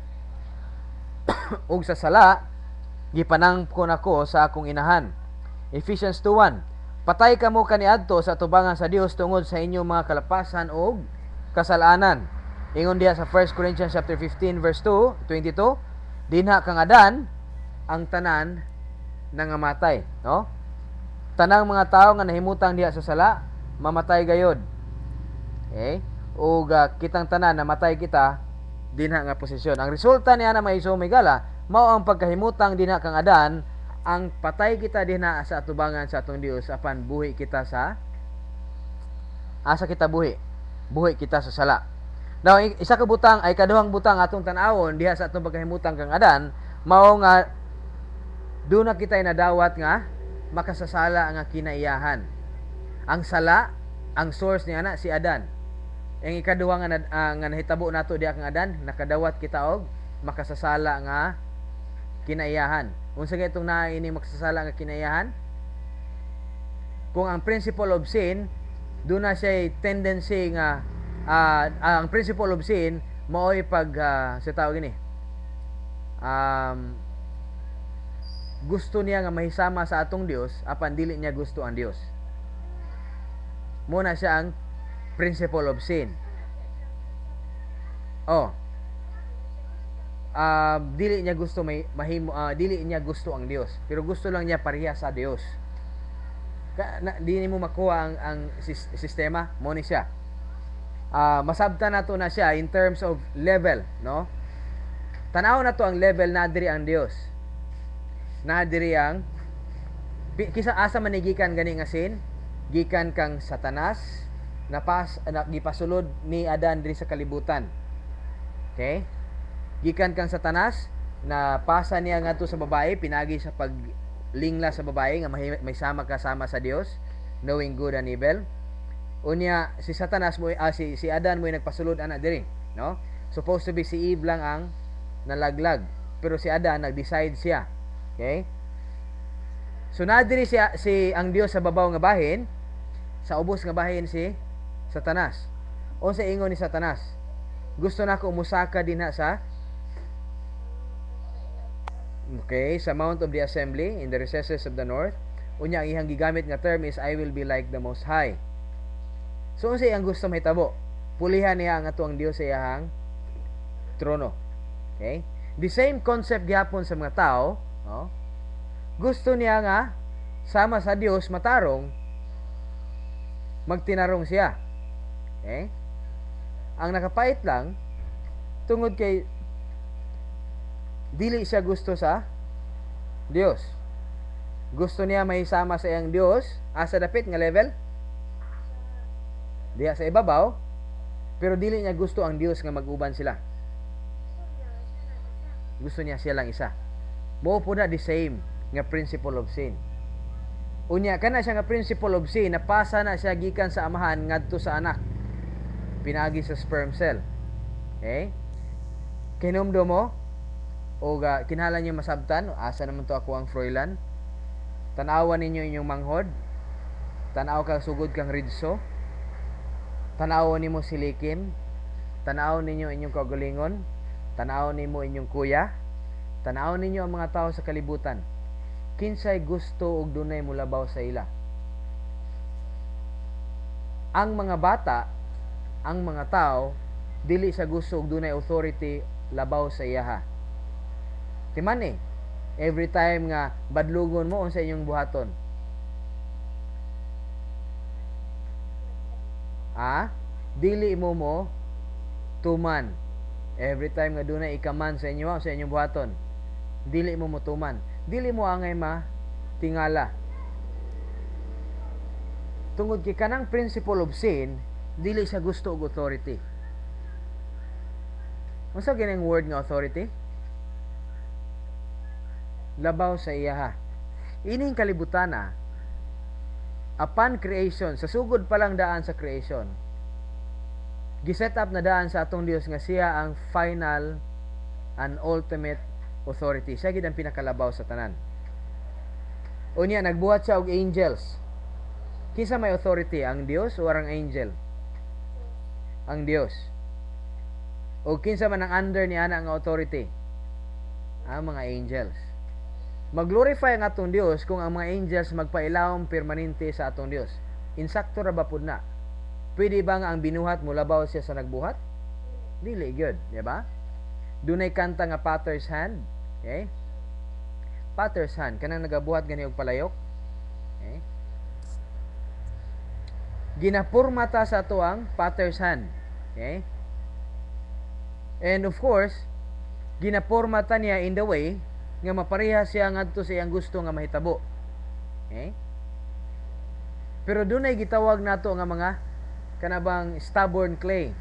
Speaker 3: Ug sa sala gipanangkon ako sa akong inahan. Ephesians two one. Patay kamo kaniadto sa tubangan sa Dios tungod sa inyong mga kalapasan ug kasalanan. Ingon diha sa First Corinthians chapter fifteen verse two, twenty-two, dinha kang Adan ang tanan nangamatay, no? Tanang mga tao nga nahimutang diha sa sala mamatay gayod. Okay? Ug uh, kitang tanan namatay kita dinha nga posisyon. Ang resulta niya na may sumigala mao ang pagkahimutang dinha kang Adan, ang patay kita dinha sa atubangan sa atong Dios apan buhi kita sa asa kita buhi. Buhi kita sa sala. Now, isa ka butang ay kaduhang butang atong tan-awon diha sa atong pagkahimutang kang Adan, mao nga doon na kita nadawat nga makasasala nga kinaiyahan. Ang sala, ang source niya na si Adan. Ang ikaduha nga, uh, nga nahitabo nato diha kang Adan, nakadawat kita og makasasala nga kinaiyahan. Unsa gay itong naa ini makasasala nga kinaiyahan? Kung ang principle of sin, doon na siya tendency nga Uh, ang principle of sin mao'y pag uh, sa tawag gini um, gusto niya nga mahisama sa atong Dios apan dili niya gusto ang Dios. Muna siya ang principle of sin. Oh. Uh, dili niya gusto may mahimo uh, dili niya gusto ang Dios, pero gusto lang niya pareha sa Dios. Ka, na, di mo makuha ang, ang sistema mo ni siya. Uh, masabtan nato na siya in terms of level, no? Tanaw na to ang level na diri ang Dios. Na diri ang kisa asa manigikan gani nga sin, gikan kang Satanas napas na, gipasulod ni Adan diri sa kalibutan. Okay? Gikan kang Satanas na pasa niya ngadto sa babae, pinagi sa paglingla sa babae nga may, may sama kasama sa Dios, knowing good and evil. Unya si Satanas mo ah, si si Adan mo nagpasulod ana diri, no? Supposed to be si Eve lang ang nalaglag, pero si Adan nag-decide siya. Okay? So na diri si, si ang Dios sa babaw nga bahin, sa ubos nga bahin si Satanas. O sa ingon ni Satanas, gusto nako umusaka dinha sa Okay, sa Mount of the Assembly in the recesses of the north. Unya ang ihang gigamit nga term is I will be like the Most High. So unsa ang gusto mahitabo? Pulihan niya ang atuang Dios sa iyang trono. Okay? The same concept gyapon sa mga tao, no? Gusto niya nga sama sa Dios matarong, magtinarong siya. Okay? Ang nakapait lang tungod kay dili siya gusto sa Dios. Gusto niya may sama sa iyang Dios asa dapit nga level diha sa ibabaw, pero dili niya gusto ang Dios nga mag-uban sila. Gusto niya siya lang isa. Mao po na the same nga principle of sin. Unya kana siya nga principle of sin, napasa na siya gikan sa amahan ngadto sa anak, pinagi sa sperm cell. Okay? Kinumdo mo o uh, kinahanglan niyo masabtan, asa naman to ako ang Froilan. Tanawan ninyo inyong manghod, tanaw kang sugod kang ridso, tanaw nimo silikim, tanaw ninyo inyong kaugalingon, tanaw nimo inyong kuya, tanaw ninyo ang mga tao sa kalibutan. Kinsay gusto og dunay mulabaw sa ila? Ang mga bata, ang mga tao, dili sa gusto og dunay authority labaw sa iyaha. Timan eh, every time nga badlugon mo unsa inyong buhaton? Ah, dili mo mo tuman. Every time nga dunay ikaman sa inyo, sa inyong buhaton, dili mo mo tuman. Dili mo angay ma tingala. Tungod kay kanang principle of sin, dili siya gusto og authority. Unsa gining word nga authority? Labaw sa iyaha. Ining kalibutana, upon creation, sa sugod pa lang daan sa creation, giset up na daan sa atong Dios nga siya ang final and ultimate authority. Siya gid ang pinakalabaw sa tanan. Unya nagbuhat siya og angels. Kinsa may authority, ang Dios o ang angel? Ang Dios. O kinsa man ang under ni ana nga authority? Ang mga angels. Mag-glorify ang atong Dios kung ang mga angels magpailawom permanente sa atong Dios. Insakto ra ba pud na? Pwede ba nga ang binuhat mo labaw siya sa nagbuhat? Dili gyud, di ba? Dunay kanta nga Potter's hand, okay? Potter's hand kanang nagabuhat gani og palayok. Okay? Ginapurma ta sa ato ang Potter's hand. Okay? And of course, ginapurma ta niya in the way nga mapareha siya ngadto sa iyang gusto nga mahitabo. Okay? Pero dunay gitawag nato nga mga kanabang stubborn clay.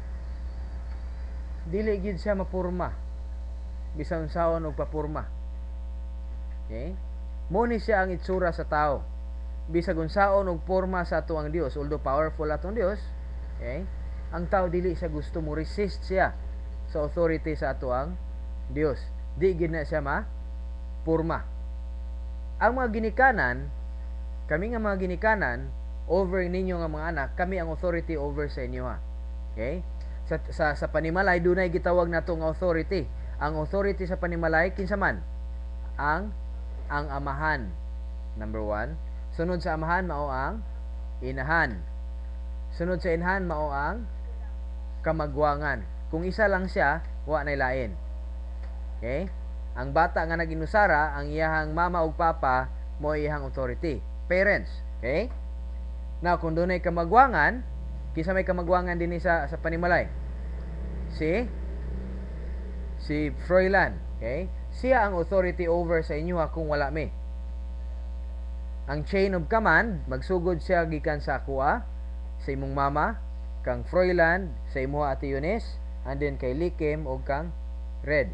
Speaker 3: Dili gid siya mapurma. Bisan saon og papurma. Okay? Mo ni siya ang itsura sa tao. Bisag unsaon og porma sa ato ang Dios, although powerful atong Dios, okay? Ang tao dili siya gusto mo resist siya sa authority sa ato ang Dios. Di gid na siya ma porma. Ang mga ginikanan, kami nga mga ginikanan over ninyo nga mga anak, kami ang authority over sa inyo ha. Okay? Sa sa, sa panimalay dunay gitawag nato nga authority. Ang authority sa panimalay kinsa man? Ang ang amahan. Number one. Sunod sa amahan mao ang inahan. Sunod sa inahan mao ang kamagwangan. Kung isa lang siya, wa nay lain. Okay? Ang bata nga naginusara, ang iyahang mama ug papa mo iyahang authority. Parents, okay? Now, kung dunay kamagwangan, kinsa may kamagwangan dinhi sa sa panimalay? Si si Froilan, okay? Siya ang authority over sa inyo ha kung wala mi. Ang chain of command, magsugod siya gikan sa kuha, sa imong mama, kang Froilan, sa imo ate Eunice, and then kay Likim o kang Red.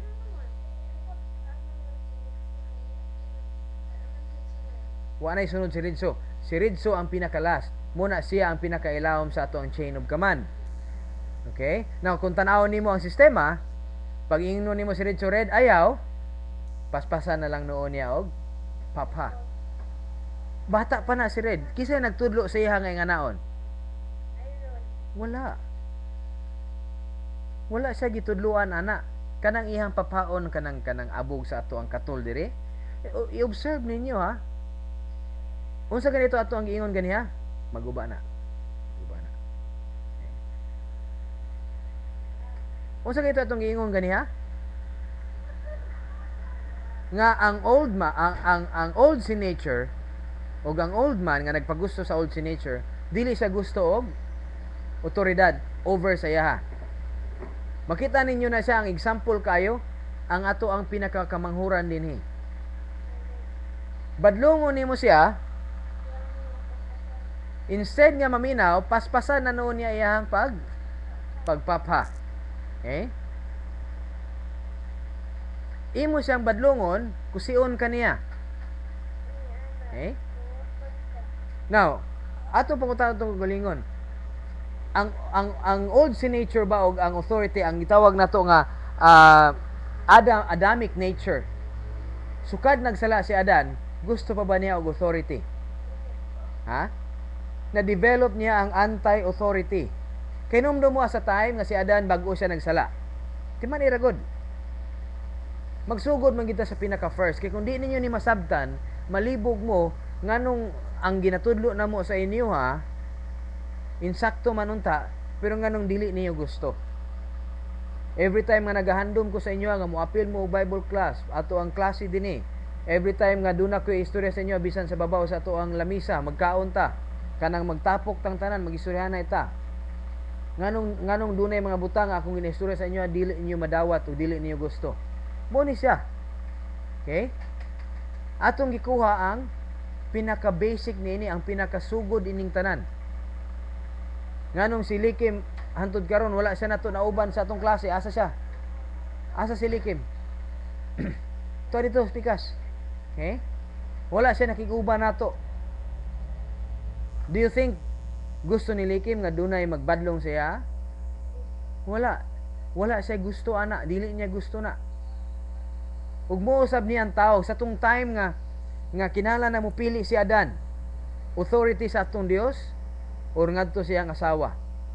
Speaker 3: Wa nay sunod si Ridso. Si Ridso ang pinakalas. Muna siya ang pinakailawom sa ato ang chain of command. Okay? Now, kung tanawon nimo ang sistema, pag ingno nimo si Ridso Red, ayaw, paspasan na lang noon niya og papa. Bata pa na si Red. Kisa nagtudlo sa iya nga nganaon? Wala. Wala siya gitudluan ana. Kanang ihang papaon kanang kanang abog sa ato ang katol diri. I-observe ninyo ha. Unsa ganito ato ang giingon ganiha? Maguba na. Maguba na. Okay. Unsa ganito atong giingon ganiha? Nga ang old ma ang ang, ang old sin nature o ang old man nga nagpagusto sa old sin nature, dili siya gusto og otoridad over sa iyaha. Makita ninyo na siya ang example kayo, ang ato ang pinakakamanghuran dinhi. Badlongon nimo siya, instead nga maminaw, paspasan na noon niya iyahang pag pagpapa. Okay? Imo siyang badlongon, kusion kaniya. Okay? Now, ato pangutan itong galingon. Ang ang ang old sin nature ba og ang authority ang gitawag nato nga uh, Adam Adamic nature. Sukad nagsala si Adan, gusto pa ba niya og authority? Ha? Na-develop niya ang anti-authority. Kay numdo mo sa time nga si Adan bago siya nagsala. Di man iragod. Magsugod man kita sa pinaka first. Kay kung di ninyo ni masabtan, malibog mo nganong ang ginatudlo namo sa inyo ha, insakto manunta, pero nganong dili niyo gusto. Every time nga nagahandom ko sa inyo nga moapil mo og Bible class, ato ang klase dinhi. Every time nga duna ko istorya sa inyo bisan sa babaw sa ato ang lamisa, magkaon ta. Kanang magtapok tang tanan, magistoryahan ta. Nganong nganong dunay mga butang akong ginistorya sa inyo dili niyo madawat o dili niyo gusto. Mo ni siya. Okay? Atong gikuha ang pinaka-basic niini, ang pinakasugod ining tanan. Nganong si Likim hantod karon wala siya nato nauban sa atong klase, asa siya? Asa si Likim? To dito pikas. Okay? Wala siya nakiguban nato. Do you think gusto ni Likim nga dunay magbadlong siya? Wala. Wala siya gusto ana, dili niya gusto na. Ug mousab niya ang tao sa tung time nga nga kinahanglan na mo pili si Adan? Authority sa atong Dios or ngadto siyang asawa?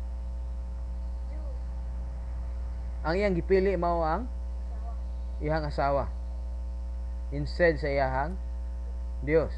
Speaker 3: Ang iyang gipili mao ang iyang asawa instead sa iyang Dios.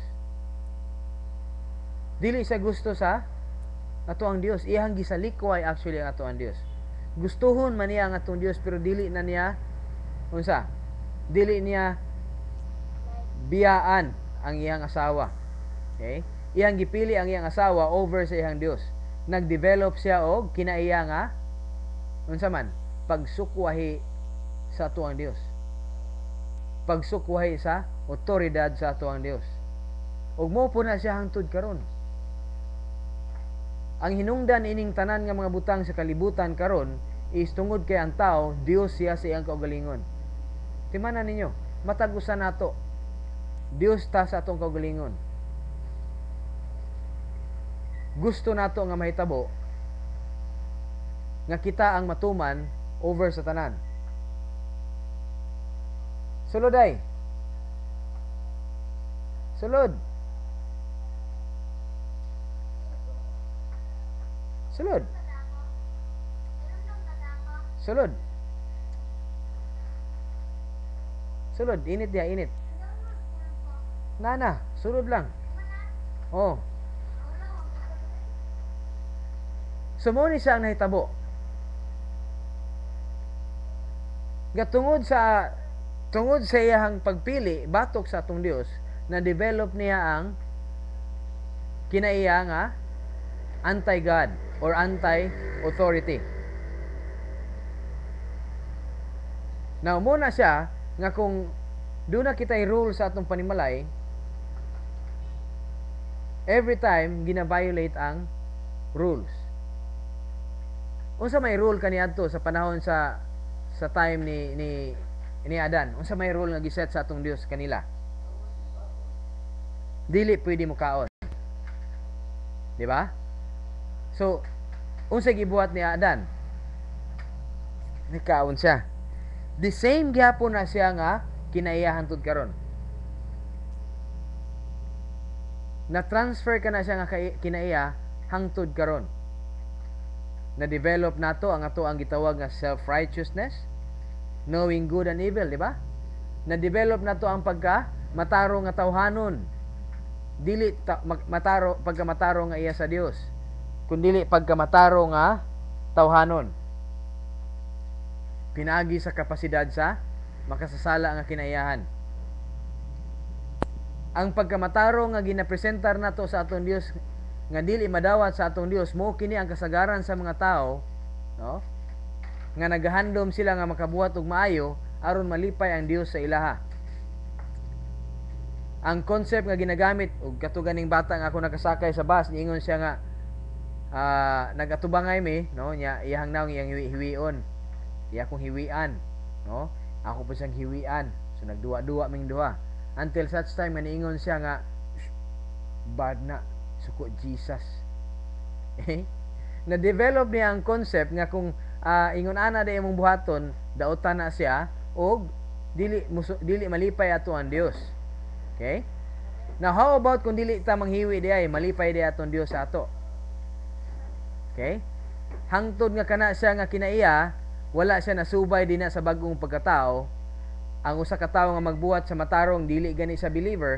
Speaker 3: Dili sa gusto sa ato ang Dios, iyang gisalikway actually ang ato ang Dios. Gustuhon man niya ang atong Dios pero dili na niya unsa? Dili niya biyaan ang iyang asawa. Okay? Iyang gipili ang iyang asawa over sa iyang Dios. Nagdevelop siya og kinaiya nga unsa man pagsukwahi sa ato ang Dios. Pagsukwahi sa otoridad sa ato ang Dios. Ug mo po na siya hangtod karon. Ang hinungdan ining tanan nga mga butang sa kalibutan karon is tungod kay ang tao Dios siya sa iyang kaugalingon. Timanan ninyo, matag usa nato. Dios ta sa atong kaugalingon. Gusto nato nga mahitabo nga kita ang matuman over sa tanan. Sulod ay. Sulod. Sulod. Sulod. Sulod, init dia, init. Nana, sulod lang. Oh. Sumuni siya ang nahitabo. Gatungod sa tungod sa iyang pagpili batok sa atong Dios, na develop niya ang kinaiya nga anti-God or anti-authority. Now, muna siya nga kung doon na kita i-rule sa atong panimalay, every time gina-violate ang rules. Unsa may rule kaniadto sa panahon sa sa time ni ni ni Adan? Unsa may rule nga giset sa atong Dios kanila? Dili pwede mo kaon. Di ba? So, unsa gibuhat ni Adan? Nikaon siya. The same gyapon na siya nga kinaiya hangtod karon. Na-transfer ka na siya nga kinaiya hangtod karon. Na-develop nato ang ato ang gitawag nga self-righteousness, knowing good and evil, di ba? Na-develop nato ang pagka mataro nga tawhanon. Dili ta, mataro pagka mataro nga iya sa Dios, kundi pagka mataro nga tawhanon. Pinagi sa kapasidad sa makasasala nga kinaiyahan. Ang pagkamataro nga ginapresentar nato sa atong Dios nga dili madawat sa atong Dios, mo kini ang kasagaran sa mga tao, no? Nga nagahandom sila nga makabuhat og maayo aron malipay ang Dios sa ilaha. Ang concept nga ginagamit og katuganing bata nga ako nakasakay sa bus, niingon siya nga uh, nagatubangay mi, no, nya iyang naong iyang hiwi-hiwion. Iya kong hiwian, no? Ako pa siyang hiwian. So nagduwa-duwa ming duha. Until such time nga niingon siya nga bad na suko Jesus. Eh? Na-develop niya ang concept nga kung uh, ingon ana day imong buhaton, dautan na siya og dili muso, dili malipay ato ang Dios. Okay? Now how about kung dili ta manghiwi diay, malipay di aton Dios sa ato. Okay? Hangtod nga kana siya nga kinaiya, wala siya nasubay din na sa bagong pagkatao. Ang usa ka tawo nga magbuhat sa matarong dili gani sa believer.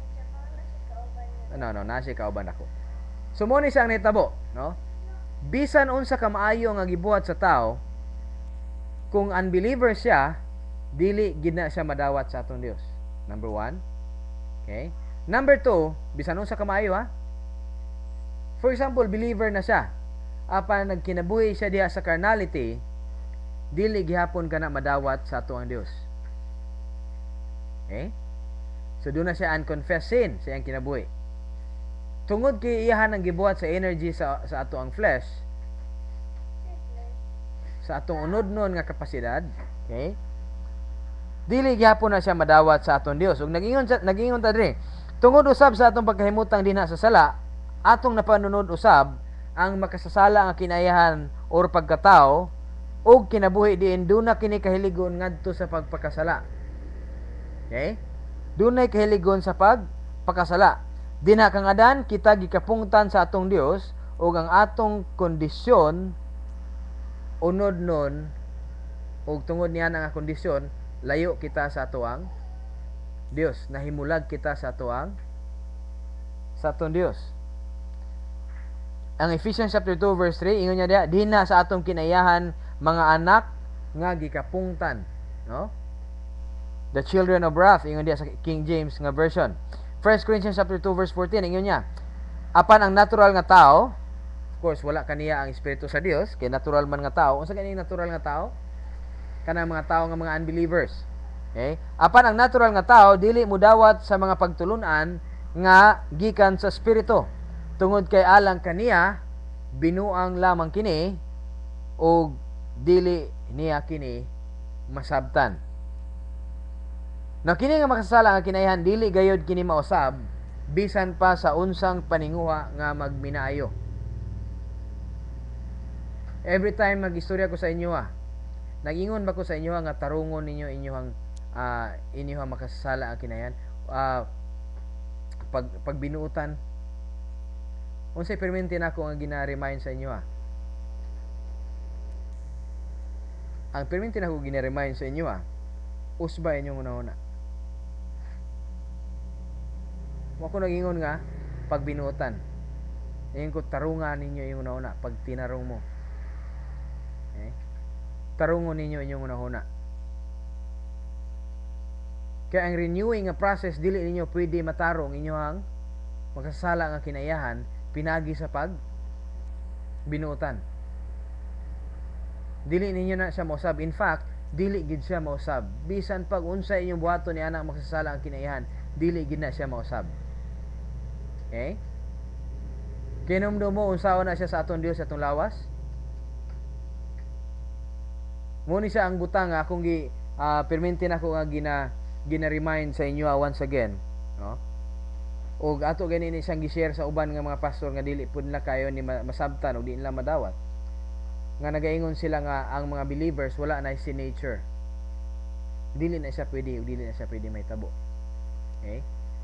Speaker 3: No, no, nasi kauban ako. So mo ni siyang nitabo, no? Bisan unsa ka maayo nga gibuhat sa tao, kung unbeliever siya, dili gid na siya madawat sa atong Dios. Number one. Okay? Number two, bisan unsa ka maayo ha? For example, believer na siya. Apan nagkinabuhi siya diha sa carnality, dili gihapon kana madawat sa ato ang Dios. Okay? So doon na siya unconfessed sin sa iyang kinabuhi. Tungod kay iyahan ang gibuhat sa energy sa sa ato ang flesh, sa atong unodnon nga kapasidad, okay? Dili gihapon na siya madawat sa aton Dios. Ug nagingon nagingon ta diri, tungod usab sa atong pagkahimutang dinha sa sala, atong napanunod usab ang makasasala nga kinaiyahan or pagkatao ug kinabuhi diin duna kini kahiligon ngadto sa pagpakasala. Okay? Dunay kahiligon sa pag pakasala. Dinha kang adan kita gikapungtan sa atong Dios ug ang atong kondisyon unod nun ug tungod niya nga kondisyon layo kita sa atoang Dios, nahimulag kita sa atoang sa atong Dios. Ang Ephesians chapter two verse three ingon niya diha, dinha sa atong kinayahan mga anak nga gikapungtan, no? The children of wrath ingon diha sa King James nga version. First Corinthians chapter two verse fourteen ingon niya, apan ang natural nga tao, of course wala kaniya ang espiritu sa Dios, kay natural man nga tao. Unsa kani natural nga tao? Kanang mga tao nga mga unbelievers. Okay? Apan ang natural nga tao dili mudawat sa mga pagtulunan nga gikan sa espiritu. Tungod kay alang kaniya binuang lamang kini o dili niya kini masabtan. Na kini nga makasala nga kinaihan dili gayod kini mausab bisan pa sa unsang paninguha nga magminaayo. Every time magistorya ko sa inyo ah, nagingon ba ko sa inyo nga tarungon ninyo inyong uh, inyong makasala ang kinaihan uh, pag pagbinuutan. Unsay permente nako nga gina-remind sa inyo ah. Ang permente nako gina-remind sa inyo ah, usba inyong una-una. Mo ko nagingon nga pagbinuutan. Ingon ko tarungan ninyo inyong una-una pag tinarong mo. Okay? Tarungon ninyo inyong una-una. Kaya ang renewing nga process dili ninyo pwede matarong inyong makasala nga kinayahan pinagi sa pag binuutan. Dili ninyo na siya mausab. In fact, dili gid siya mausab. Bisan pag unsa inyong buhaton ni anak makasala ang kinayahan, dili gid na siya mausab. Okay? Kinumdum mo unsaon na siya sa atong Dios atong lawas? Mo ni siya ang butang nga akong gi uh, perminti nako nga gina gina-remind sa inyo once again, no? O ato gani ni siyang gi-share sa uban nga mga pastor nga dili pud nila kayo ni masabtan o di nila madawat. Nga nagaingon sila nga ang mga believers wala na sin nature. Dili na siya pwede, dili na siya pwede may tabo. Okay?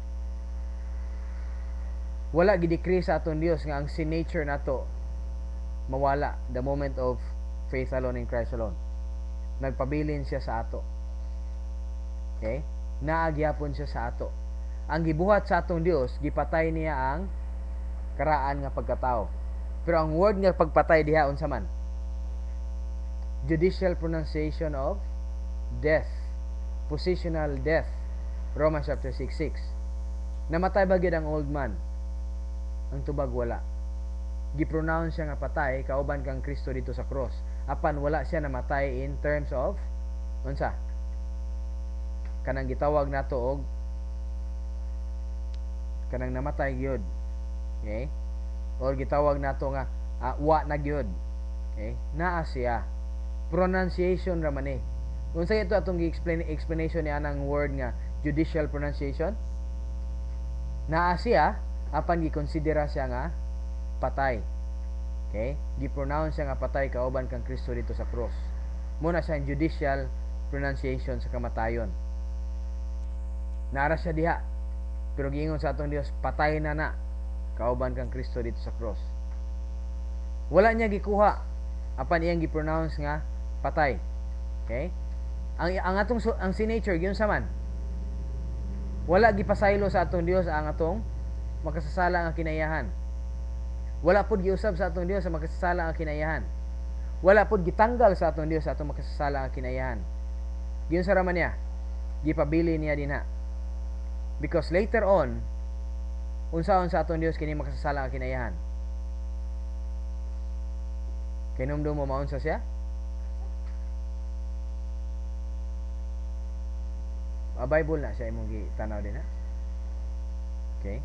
Speaker 3: Wala gi-decree sa atong Dios nga ang sin nature nato mawala the moment of faith alone in Christ alone. Nagpabilin siya sa ato. Okay? Naagyapon siya sa ato. Ang gibuhat sa atong Dios, gipatay niya ang karaan nga pagkatao. Pero ang word nga pagpatay diha unsa man? Judicial pronunciation of death. Positional death. Romans chapter six six. Namatay ba gid ang old man? Ang tubag wala. Gipronounce siya nga patay kauban kang Kristo dito sa cross. Apan wala siya namatay in terms of unsa? Kanang gitawag nato og kanang namatay gyud. Okay? Or gitawag nato nga uh, wa na gyud. Okay? Naa siya. Pronunciation ra man eh. Unsa ito atong gi-explain explanation ni anang word nga judicial pronunciation? Naa siya apan gi-considera siya nga patay. Okay? Gi-pronounce siya nga patay kauban kang Kristo dito sa cross. Muna siya ang judicial pronunciation sa kamatayon. Naara siya diha. Pero giingon sa atong Dios, patay na na kauban kang Kristo dito sa cross. Wala niya gikuha apan iyang gi-pronounce nga patay. Okay? Ang ang atong ang sin-nature gyud sa man. Wala gipasaylo sa atong Dios ang atong makasasala nga kinayahan. Wala pud giusab sa atong Dios sa makasasala nga kinayahan. Wala pud gitanggal sa atong Dios sa atong makasasala nga kinayahan. Giun sa raman niya, gipabili niya dinha. Because later on, unsaon sa atong Dios kini makasasala nga kinayahan? Kinumdum mo maunsa siya? A Bible na siya imong gitanaw din ha. Okay?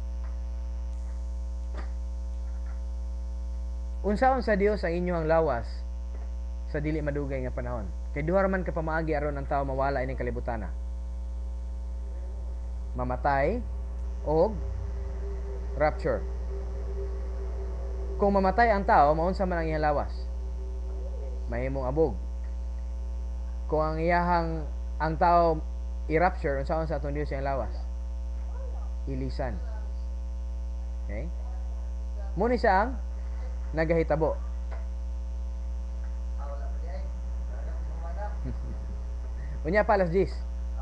Speaker 3: Unsaon sa Dios ang inyong lawas sa dili madugay nga panahon? Kay duha man ka pamaagi aron ang tawo mawala ining kalibutan. Mamatay o rapture. Kung mamatay ang tao, maunsa man ang iyang lawas? Mahimong abog. Kung ang iyahang ang tao i-rapture, unsaon sa atong Dios iyang lawas? ilisan. Okay? Muna siya ang nagahitabo. Unya pa alas diyes.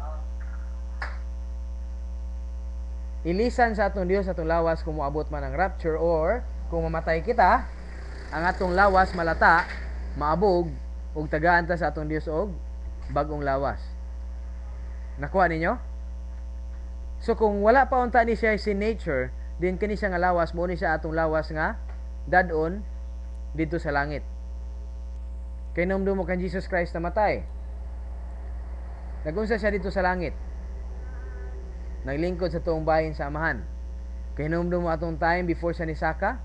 Speaker 3: Ilisan sa atong Dios atong lawas kung moabot man ang rapture, or kung mamatay kita, ang atong lawas malata, maabog, ug tagaan ta sa atong Dios og bagong lawas. Nakuha ninyo? So kung wala pa unta ni siya sin nature, din kini siya nga lawas, mo ni siya atong lawas nga dadon dito sa langit. Kay numdo mo kan Jesus Christ namatay. Nagunsa siya dito sa langit. Naglingkod sa tuong bahin sa amahan. Kay numdo mo atong time before siya nisaka,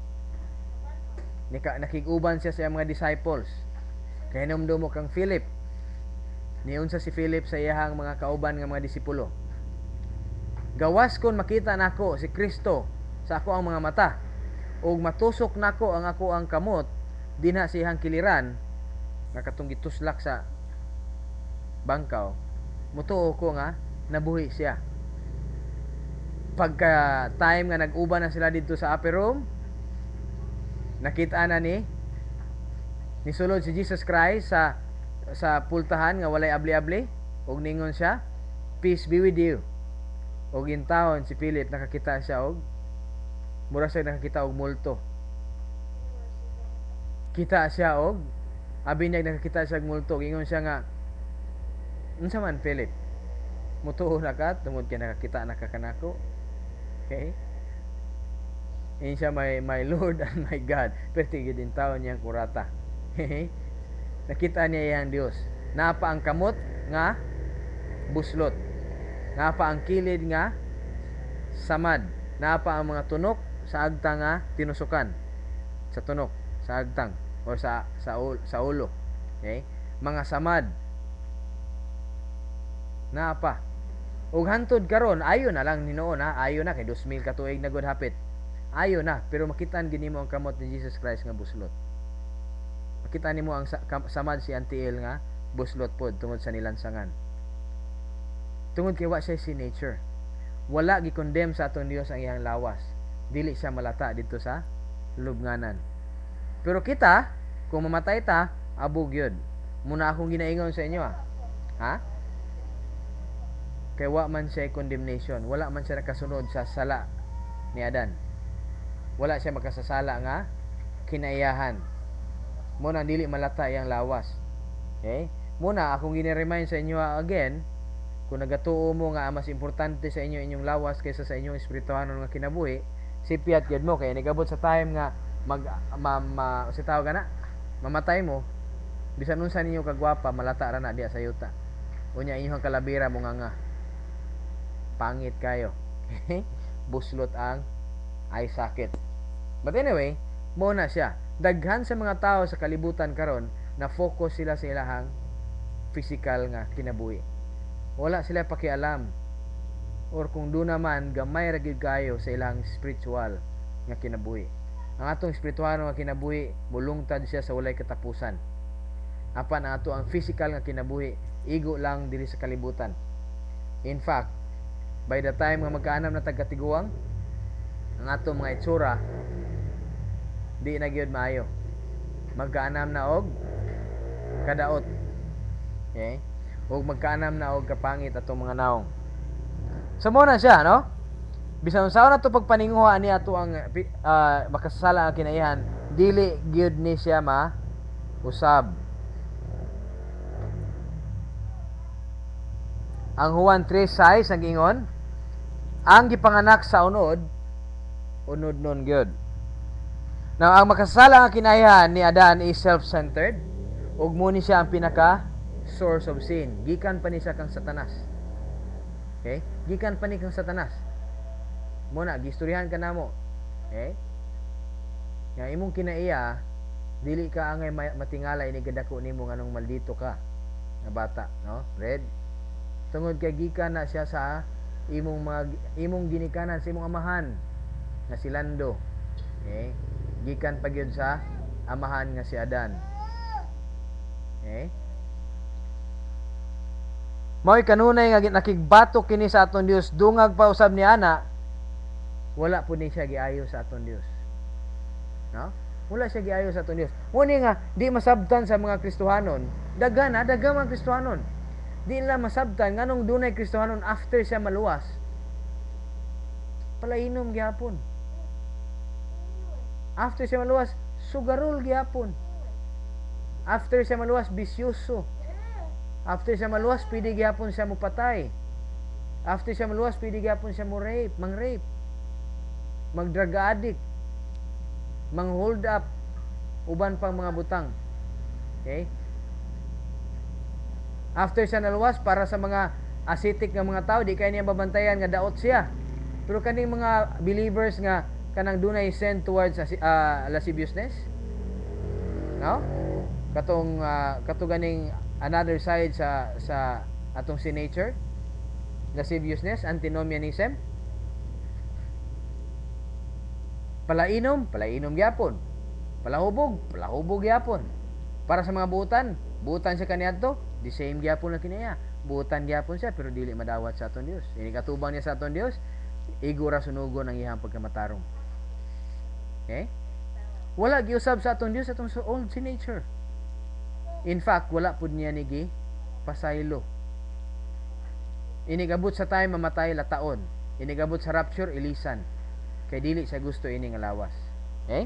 Speaker 3: nika nakiguban siya sa mga disciples. Kay numdo mo kang Philip, niunsa si Philip sa iyahang mga kauban nga mga disipulo. Gawas kon makita nako si Kristo sa ako ang mga mata, ug matusok nako ang ako ang kamot dinha sa iyang kiliran, nga katong gituslak sa bangkaw, mutuo ko nga nabuhi siya. Pagka time nga nag-uban na sila dito sa upper room, nakita na ni nisulod si Jesus Christ sa sa pultahan nga walay abli-abli, ug ningon siya, "Peace be with you." Og intawon si Philip, nakakita siya og mura siya nakakita og multo. Kita siya og abi niya nakakita siya og multo, ingon siya nga, "Unsa man Philip? Mutuo na ka tungod kay nakakita na ka kanako." Okay? Ingon siya, my, my Lord and my God. Pero tigid din taon niyang kurata. Okay? Nakita niya iyang Dios. Napa ang kamot nga buslot. Napa ang kilid nga samad. Napa ang mga tunok sa agtang nga tinusukan. Sa tunok, sa agtang or sa sa, sa ulo. Okay? Mga samad. Napa. Ug hantod karon ayo na lang hinuon ha, ayo na kay two thousand ka tuig na gud hapit. Ayo na, pero makitaan gini mo ang kamot ni Jesus Christ nga buslot. Makita nimo ang sa, kam, samad si Antiel nga buslot pod tungod sa nilansangan. Tungod kay wa siya si nature. Wala gi-condemn sa atong Dios ang iyang lawas. Dili siya malata dito sa lubnganan. Pero kita, kung mamatay ta, abog yun. Muna akong ginaingon sa inyo ha. Ha? Kay wa man siya condemnation. Wala man siya nakasunod sa sala ni Adan. Wala siya makasasala nga kinaiyahan. Muna dili malata iyang lawas. Okay? Muna akong gini-remind sa inyo again, kung nagatuo mo nga mas importante sa inyo inyong lawas kaysa sa inyong espirituhanon nga kinabuhi, sipiat gyud mo kay nagabot sa time nga mag ma, ma si tawag na mamatay mo, bisan unsa ninyo kagwapa malata ra na diya sa yuta. Unya inyong kalabira mo nga nga pangit kayo. Buslot ang eye socket. But anyway, mo na siya. Daghan sa mga tao sa kalibutan karon na focus sila sa ilahang physical nga kinabuhi. Wala sila pakialam. Or kung do naman, gamay ra gyud kayo sa ilang spiritual nga kinabuhi. Ang atong spiritual nga kinabuhi, mulungtad siya sa walay katapusan. Apan ang ato ang physical nga kinabuhi, igo lang diri sa kalibutan. In fact, by the time nga magkaanam na tagkatiguang, ang ato mga itsura di na gyud maayo. Magkaanam na og kadaot. Okay? O magkaanam na og kapangit atong mga naong. So mo na siya, no? Bisan unsa na to pagpaninguha ni ato ang uh, makasasala ang kinaihan, dili gyud ni siya ma usab. Ang Juan three six ang ingon, ang gipanganak sa unod, unod nun gyud. Now, ang makasala nga kinaihan ni Adan is self-centered, ug mo ni siya ang pinaka source of sin. Gikan pa ni siya kang Satanas. Okay? Gikan pa ni kang Satanas. Muna, gistoryahan ka namo. Okay? Nga imong kinaiya, dili ka angay matingala ini gadako nimo nganong maldito ka nga bata, no? Red. Tungod kay gikan na siya sa imong mga imong ginikanan sa imong amahan nga si Lando. Okay? Gikan pa gyud sa amahan nga si Adan. Okay? Mao'y kanunay nga nakigbatok kini sa aton Dios, dungag pa usab ni ana, wala po ni siya giayo sa aton Dios. No? Wala siya giayo sa aton Dios. Muni nga di masabtan sa mga Kristohanon. Daghan na daghang mga Kristohanon. Di nila masabtan nganong dunay Kristohanon after siya maluwas. Palainom gyapon. After siya maluwas, sugarol gyapon. After siya maluwas, bisyoso. After siya maluwas, pwede gyapon siya mupatay. After siya maluwas, pwede gyapon siya mo rape, mang rape, mag drug addict, mang hold up, uban pang mga butang. Okay? After siya naluwas, para sa mga ascetic nga mga tao, di kaya niya babantayan nga daot siya. Pero kaning mga believers nga kanang dunay send towards uh, lasciviousness, no? Katong uh, katuganing another side sa sa atong sin nature, lasciviousness, antinomianism. Palainom, palainom gyapon. Palahubog, palahubog gyapon. Para sa mga buutan, buutan siya kaniadto, the same gyapon na kinaya. Buutan gyapon siya pero dili madawat sa aton Dios. Ini katubang niya sa aton Dios, igura sunugon ang iyang pagkamatarong. Okay? Wala giusab sa aton Dios atong old sin nature. In fact, wala pud niya ni gi pasaylo. Inigabot sa time mamatay la taon. Inigabot sa rapture ilisan. Kay dili siya gusto ini nga lawas. Okay?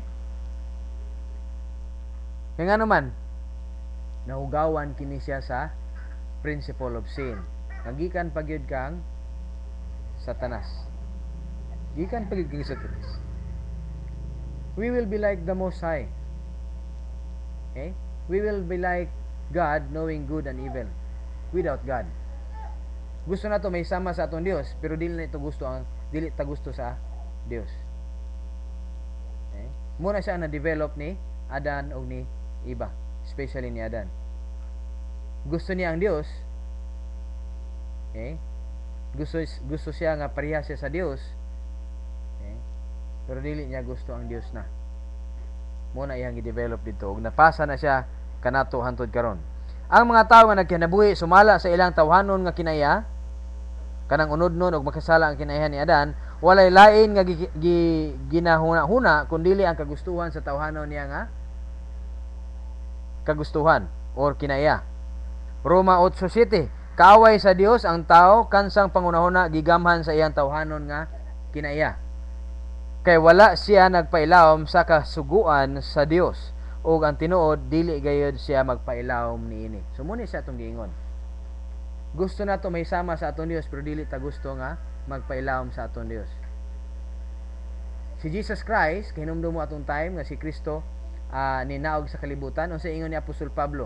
Speaker 3: Kaya nga naman, nahugawan kini siya sa principle of sin. Nagikan pagyud kang Satanas. Gikan pagyud kang Satanas. We will be like the Most High. Okay? We will be like God, knowing good and evil without God. Gusto na to may sama sa atong Dios, pero dili na ito gusto ang dili ta gusto sa Dios. Okay? Muna siya na develop ni Adan o ni Eva, especially ni Adan. Gusto niya ang Dios. Okay? Gusto gusto siya nga pareha siya sa Dios. Okay? Pero dili niya gusto ang Dios na. Muna iyang i-develop dito ug napasa na siya kanato hantod karon. Ang mga tawo nga nagkinabuhi sumala sa ilang tawhanon nga kinaya kanang unod-non ug makasala ang kinaihan ni Adan, walay lain nga gi, gi, ginahuna-huna kundi ang kagustuhan sa tawhanon niya nga kagustuhan or kinaya. Roma eight seven, kaaway sa Dios ang tao kansang pangunahuna gigamhan sa iyang tawhanon nga kinaya. Kay wala siya nagpailawom sa kasuguan sa Dios ug ang tinuod dili gayud siya magpailawom niini. So muni siya atong giingon. Gusto nato may sama sa atong Dios pero dili ta gusto nga magpailawom sa atong Dios. Si Jesus Christ hinumdum mo atong time nga si Kristo uh, ninaog sa kalibutan unsa ingon ni Apostol Pablo.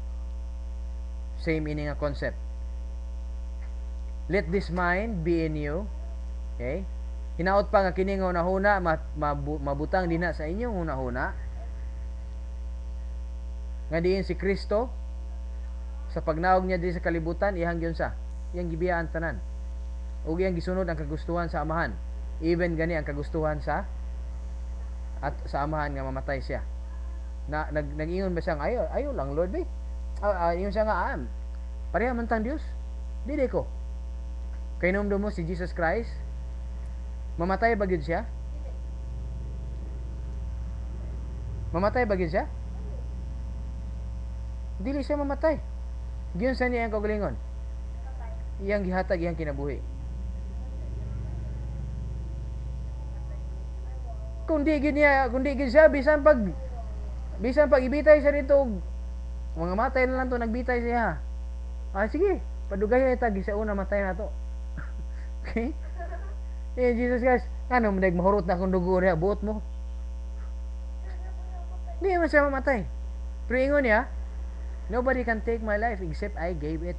Speaker 3: Same ini nga concept. Let this mind be in you. Okay? Hinaot pa nga kini nga hunahuna mabutang dinha sa inyong hunahuna nga diin si Kristo sa pagnaog niya dinhi sa kalibutan iyang gyud sa iyang gibiyaan tanan ug iyang gisunod ang kagustuhan sa amahan, even gani ang kagustuhan sa at sa amahan nga mamatay siya na nag nag-ingon ba siya nga ayo ayo lang Lord be ah, uh, ingon siya nga ah, pareha man tang Dios dili ko kay numdo mo si Jesus Christ mamatay ba gyud siya? Mamatay ba gyud siya? Dili siya mamatay. Giyon sa niya ang kaugalingon. Iyang gihatag iyang kinabuhi. Kung di gyud niya, kung di gyud siya bisan pag bisan pag ibitay siya dito mga matay na lang to nagbitay siya. Ah sige, padugay ta gisa una matay na to. Okay? Eh, Jesus guys, ano, mandag mahurot na akong dugo niya, buot mo. Hindi naman siya mamatay. Pero ingon niya, nobody can take my life except I gave it.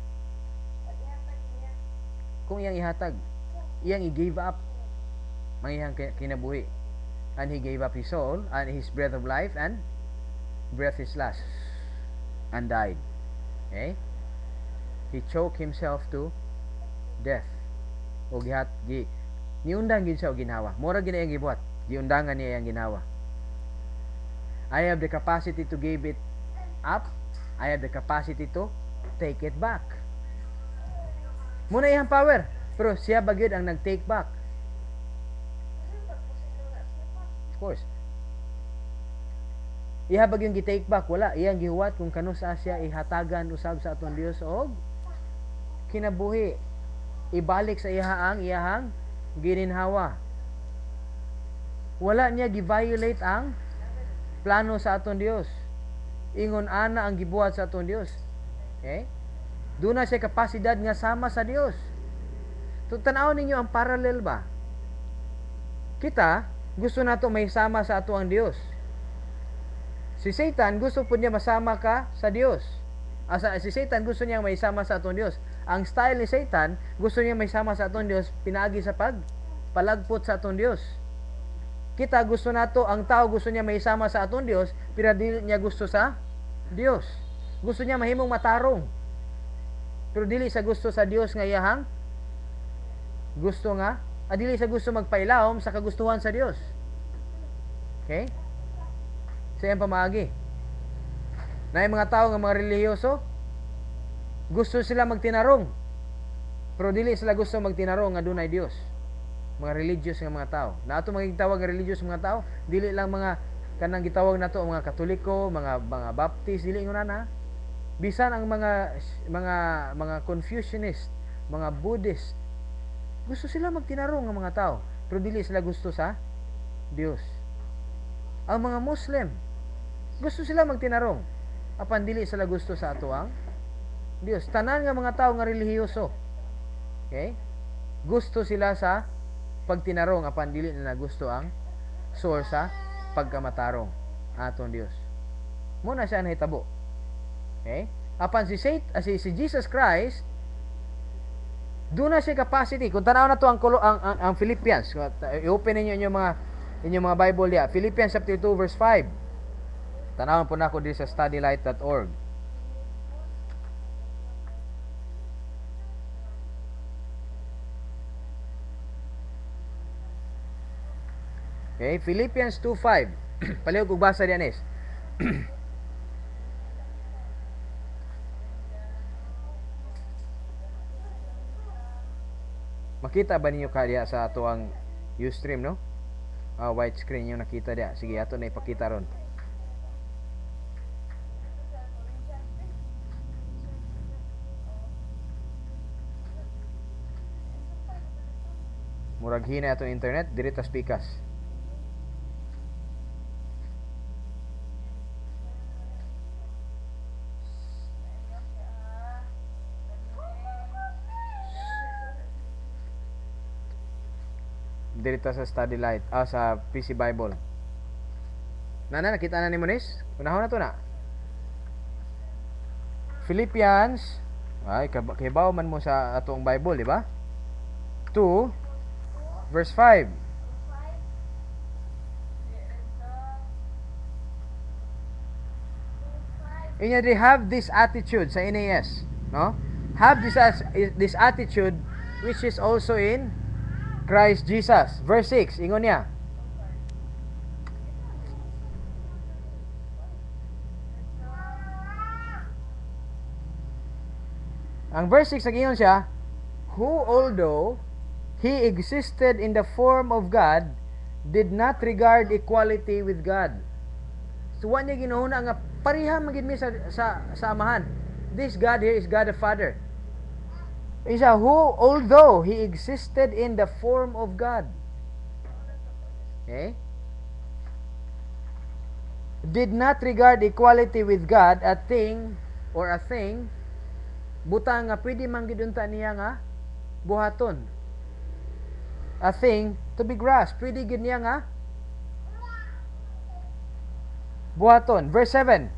Speaker 3: Kung iyang ihatag, iyang i-gave up, mang iyang kinabuhi. And he gave up his soul, and his breath of life, and breath his last, and died. Okay? He choked himself to death. O gihat, gi, niundang gid siya og ginhawa. Mura gid iyang gibuhat. Giundangan niya iyang ginhawa. I have the capacity to give it up. I have the capacity to take it back. Muna iyang power. Pero siya bagyod ang nag-take back. Of course. Iha bagyong gi-take back, wala iyang gihuwat kung kano sa siya ihatagan usab sa aton Dios og kinabuhi. Ibalik sa iha ang iyahang gininhawa. Wala niya gi-violate ang plano sa aton Dios. Ingon ana ang gibuhat sa aton Dios. Okay? Doon na siya kapasidad nga sama sa Dios. Tanaw ninyo ang parallel ba? Kita, gusto nato may sama sa ato ang Dios. Si Satan, gusto po niya masama ka sa Dios. Asa, si Satan, gusto niya may sama sa atong Dios. Ang style ni Satan, gusto niya may sama sa atong Dios, pinaagi sa pag, palagpot sa atong Dios. Kita, gusto nato, ang tao gusto niya may sama sa atong Dios, pero dili niya gusto sa Dios. Gusto niya mahimong matarong. Pero dili sa gusto sa Dios nga iyahang gusto nga, adili sa gusto magpailawom sa kagustuhan sa Dios. Okay? Sa iyang pamaagi. Na yung mga tao nga mga relihiyoso, gusto sila magtinarong. Pero dili sila gusto magtinarong nga dunay Dios. Mga religious nga mga tao. Na ato maging tawag nga religious mga tao, dili lang mga kanang gitawag nato mga Katoliko, mga mga Baptist, dili nguna na. Bisan ang mga mga mga Confucianist, mga Buddhist, gusto sila magtinarong ng mga tao, pero dili sila gusto sa Dios. Ang mga Muslim, gusto sila magtinarong, apan dili sila gusto sa atoang Dios. Tanan nga mga tao nga relihiyoso, okay? Gusto sila sa pagtinarong, apan dili nila gusto ang source sa pagkamatarong aton Dios. Muna siya nahitabo. Okay? Apan si Satan, uh, si, si Jesus Christ, doon na siya capacity. Kung tanaw na to ang, ang, ang, ang Philippians, i-open ninyo inyong mga, inyong mga Bible diya. Philippians chapter two verse five. Tanawin po na ako din sa studylight dot org. Okay, Philippians two five. Palihog kog basa diyan is. Makita ba ninyo kaya sa ato ang Ustream, no? Uh, white screen yung nakita diya. Sige, ato na ipakita ron. Murag hina atong internet, diri ta speakas. Dirita sa study light, ah, sa P C Bible. Nana, nakita na ni Monis? Unahon na to na. Philippians, ay, kahibaw man mo sa atong Bible, di ba? two, verse five. And yet they have this attitude sa N A S, no? Have this, this attitude which is also in Christ Jesus. Verse six, ingon niya. Ang verse six, nagingon siya, who although he existed in the form of God, did not regard equality with God. So, wala niya ginuhuna nga pareha magid mi sa, sa, sa amahan. This God here is God the Father. Isa, who, although he existed in the form of God, okay, did not regard equality with God a thing or a thing, butang nga pwede manggidunta niya nga buhaton. A thing to be grasped, pwede gid niya nga buhaton. Verse seven.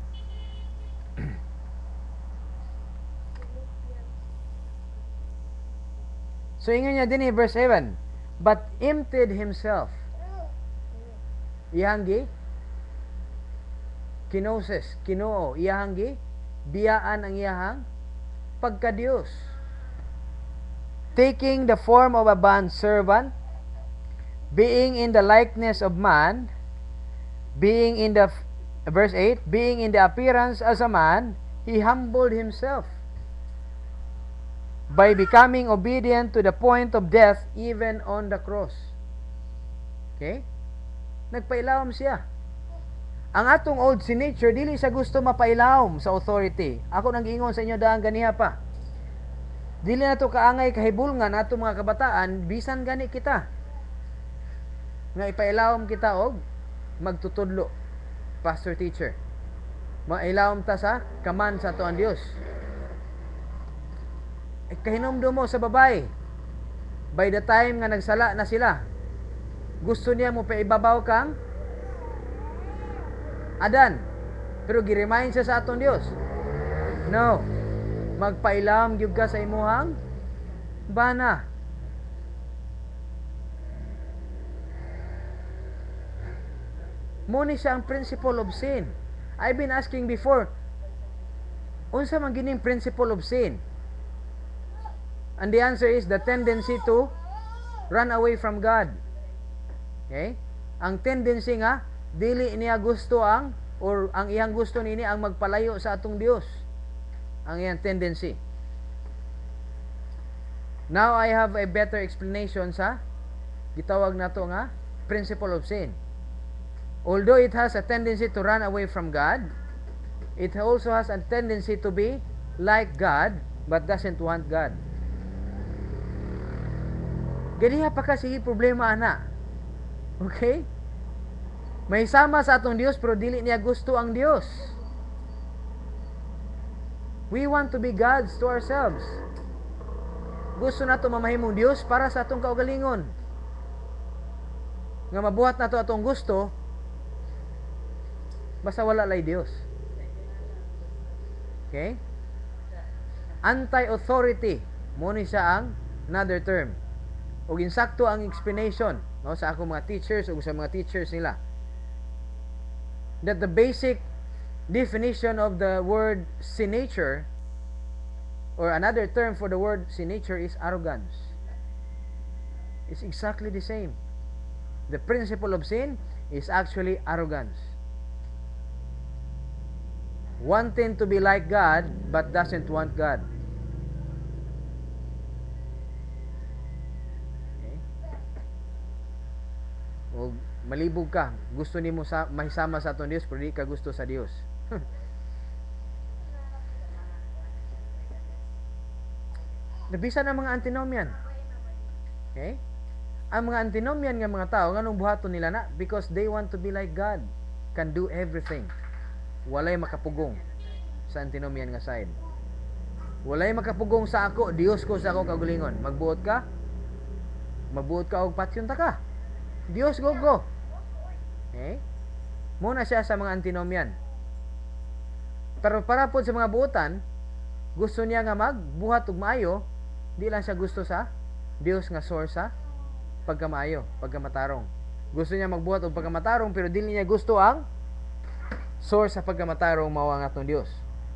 Speaker 3: So, ingon niya din eh, verse seven. But emptied himself. Iyanggi, kinoses, kinoo, iyanggi, biyaan ang iyahang pagka-Diyos. Taking the form of a bond servant, being in the likeness of man, being in the, verse eight, being in the appearance as a man, he humbled himself. by becoming obedient to the point of death, even on the cross. Okay? Nagpailawom siya. Ang atong old sin nature, dili siya gusto mapailawom sa authority. Ako nang ingon sa inyo daan ganiha pa. Dili na to kaangay kahibulngan ato mga kabataan, bisan gani kita. Nga ipailawom kita og magtutudlo, pastor teacher. Mailawom ta sa kaman sa ato ang Dios. Eh, kahinomdom mo sa babae. By the time nga nagsala na sila, gusto niya mo pa ibabaw kang Adan. Pero gi-remind siya sa atong Dios. No. Magpailawom gyud ka sa imuhang bana. Mo ni siya ang principle of sin. I've been asking before, unsa man gining principle of sin? And the answer is the tendency to run away from God. Okay? Ang tendency nga, dili niya gusto ang, or ang iyang gusto nini ang magpalayo sa atong Dios. Ang iyang tendency. Now I have a better explanation sa gitawag nato nga principle of sin. Although it has a tendency to run away from God, it also has a tendency to be like God, but doesn't want God. Ganiha pa kasi problema ana. Okay? May sama sa atong Dios pero dili niya gusto ang Dios. We want to be gods to ourselves. Gusto nato mamahimong Dios para sa atong kaugalingon. Nga mabuhat nato atong gusto, basta wala lay Dios. Okay? Anti-authority. Mo ni siya ang another term. O ginsakto ang explanation, no, sa akong mga teachers o sa mga teachers nila. That the basic definition of the word sin nature, or another term for the word sin nature, is arrogance. It's exactly the same. The principle of sin is actually arrogance. Wanting to be like God but doesn't want God. Okay? O malibog ka, gusto nimo sa mahisama sa atong Dios pero di ka gusto sa Dios. Nabisa na mga antinomian. Okay? Ang mga antinomian nga mga tao, nganong buhaton nila na? Because they want to be like God, can do everything. Walay makapugong sa antinomian nga side. Walay makapugong sa ako, Dios ko sa ako kagulingon. Magbuot ka, magbuot ka og patyon ta ka. Dios go go. Okay? Muna siya sa mga antinomian. Pero para po sa mga buotan, gusto niya nga magbuhat og maayo, di lang siya gusto sa Dios nga source sa pagkamaayo, pagkamatarong. Gusto niya magbuhat og pagkamatarong pero dili niya gusto ang source sa pagkamatarong mao ang atong Dios.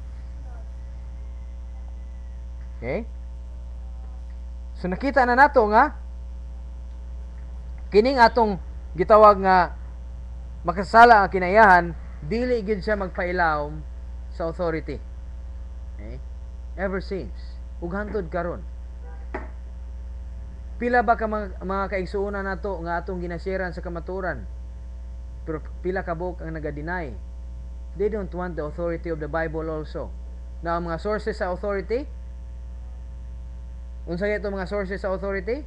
Speaker 3: Okay? So nakita na nato nga kining atong gitawag nga makasala ang kinayahan, dili gid siya magpailawom sa authority. Okay? Ever since ug hangtod karon. Pila ba ka mga, mga kaigsuonan nato nga atong ginasharean sa kamaturan? Pero pila ka bok ang naga-deny. They don't want the authority of the Bible also. Na ang mga sources sa authority, unsa ito mga sources sa authority?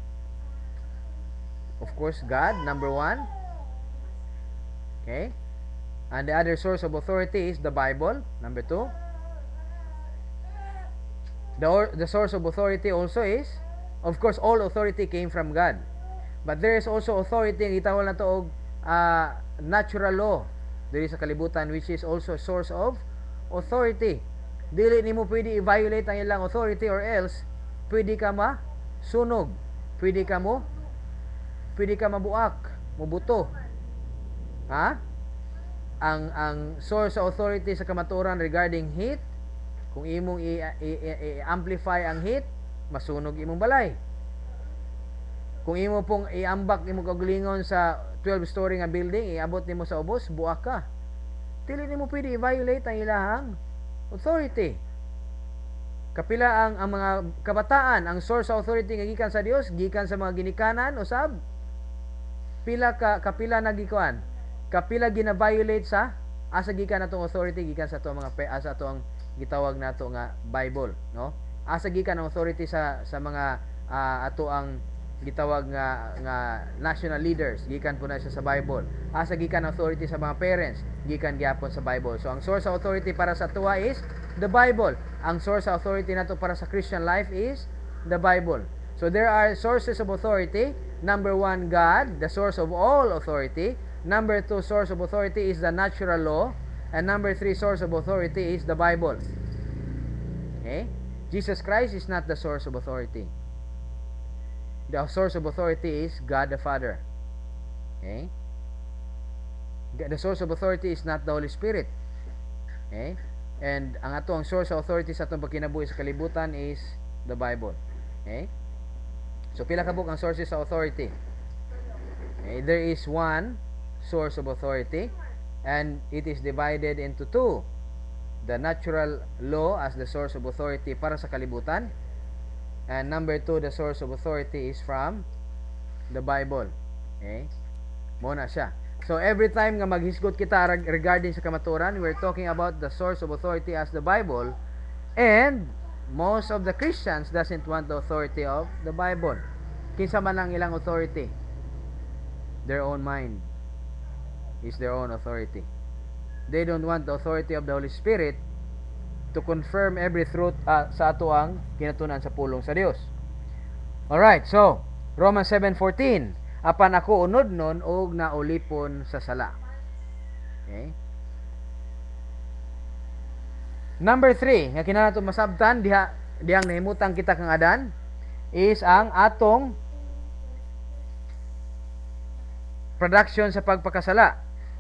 Speaker 3: Of course, God, number one. Okay? And the other source of authority is the Bible, number two. The, or, the source of authority also is, of course, all authority came from God. But there is also authority, ang itawag na to og uh, natural law diri sa kalibutan, which is also a source of authority. Dili nimo pwede i-violate ang ilang authority or else pwede ka ma sunog, pwede ka mo pwede ka mabuak, mubuto. Ha? Ang ang source of authority sa kamaturan regarding heat, kung imong i-amplify ang heat, masunog imong balay. Kung imo pong iambak imong kagulingon sa twelve story nga building, iabot nimo sa ubos, buak ka. Dili nimo pwede i-violate ang ilahang authority. Kapila ang ang mga kabataan, ang source of authority nga gikan sa Dios, gikan sa mga ginikanan usab. Pila ka kapila nagikuan? Kapila gina-violate sa asa gikan natong authority gikan sa ato mga asa ato ang gitawag nato nga Bible, no? Asa gikan ang authority sa sa mga uh, ato ang gitawag nga nga national leaders, gikan po na siya sa Bible. Asa gikan ang authority sa mga parents, gikan gyapon sa Bible. So ang source of authority para sa tuwa is the Bible. Ang source of authority nato para sa Christian life is the Bible. So there are sources of authority. Number one, God, the source of all authority. Number two, source of authority is the natural law. And number three, source of authority is the Bible. Okay? Jesus Christ is not the source of authority. The source of authority is God the Father. Okay? The source of authority is not the Holy Spirit. Okay? And ang ato ang source of authority sa atong pagkinabuhi sa kalibutan is the Bible. Okay? So pila ka book ang sources of authority? Okay, there is one source of authority and it is divided into two. The natural law as the source of authority para sa kalibutan, and number two, the source of authority is from the Bible. Okay? Mo na siya. So every time nga maghisgot kita regarding sa kamaturan, we're talking about the source of authority as the Bible, and most of the Christians doesn't want the authority of the Bible. Kinsa man ang ilang authority? Their own mind is their own authority. They don't want the authority of the Holy Spirit to confirm every truth uh, sa ato ang kinatunan sa pulong sa Dios. Alright, so Romans seven fourteen, apan ako unod nun og naulipon sa sala. Okay? Number three, nga kinahanglan nato masabtan diha dihang nahimutang kita kang Adan is ang atong production sa pagpakasala.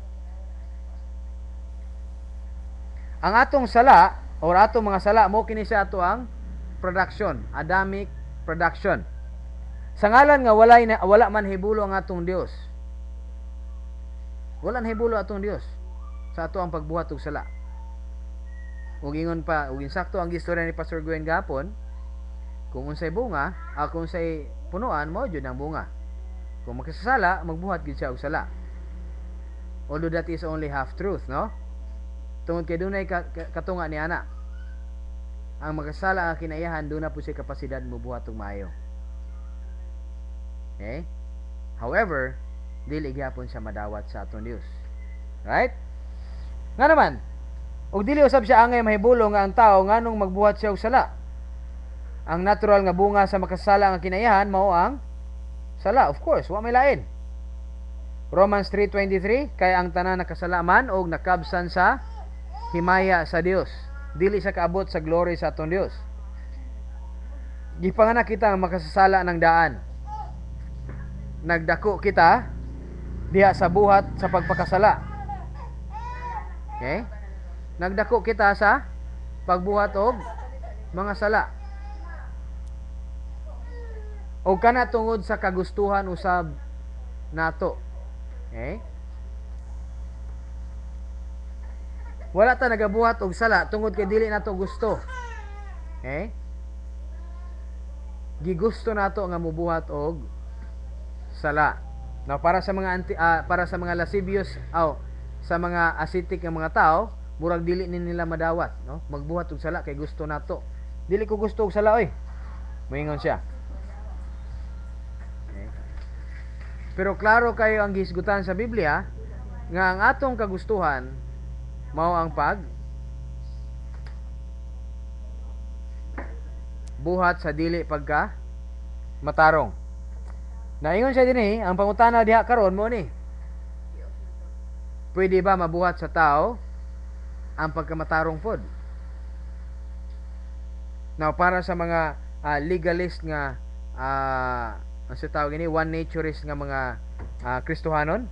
Speaker 3: Ang atong sala or atong mga sala mo kini sa ato ang production, Adamic production. Sa ngalan nga walay na, wala man hibulo ang atong Dios. Wala man hibulo atong Dios sa ato ang pagbuhat og sala. Ug ingon pa, ug insakto ang gistorya ni Pastor Gwen gapon, kung unsay bunga, ah, kung unsay punuan mo jud ang bunga. Kung makasasala, magbuhat gid siya og sala. Although that is only half truth, no? Tungod kay dunay ka, ka, katunga ni ana. Ang makasala ang kinayahan doon na po siya kapasidad mo buhat og maayo. Okay? However, dili gyapon siya madawat sa atong Dios. Right? Nga naman, ug dili usab siya angay mahibulo nga ang tao nganong magbuhat siya og sala. Ang natural nga bunga sa makasala nga kinayahan mao ang sala, of course, wa may lain. Romans three twenty-three, kay ang tanan nakasala man og nakabsan sa himaya sa Dios, dili sa kaabot sa glory sa atong Dios. Gipanganak kita nga makasasala ng daan. Nagdako kita diha sa buhat sa pagpakasala. Okay? Nagdako kita sa pagbuhat og mga sala. O kana tungod sa kagustuhan usab nato. Okay? Wala ta nagabuhat og sala tungod kay dili nato gusto. Okay? Gigusto nato nga mubuhat og sala. Now para sa mga anti, uh, para sa mga lascivious aw sa mga ascetic nga mga tao, murag dili ni nila madawat, no? Magbuhat og sala kay gusto nato. Dili ko gusto og sala oy. Moingon siya. Okay. Pero klaro kayo ang gisgutan sa Biblia nga ang atong kagustuhan mao ang pag buhat sa dili pagka matarong. Naingon siya dinhi, ang pangutana diha karon mo ni. Pwede ba mabuhat sa tao ang pagkamatarong pod? Now para sa mga uh, legalist nga uh, ang sa tawag ini one naturist nga mga uh, Kristohanon,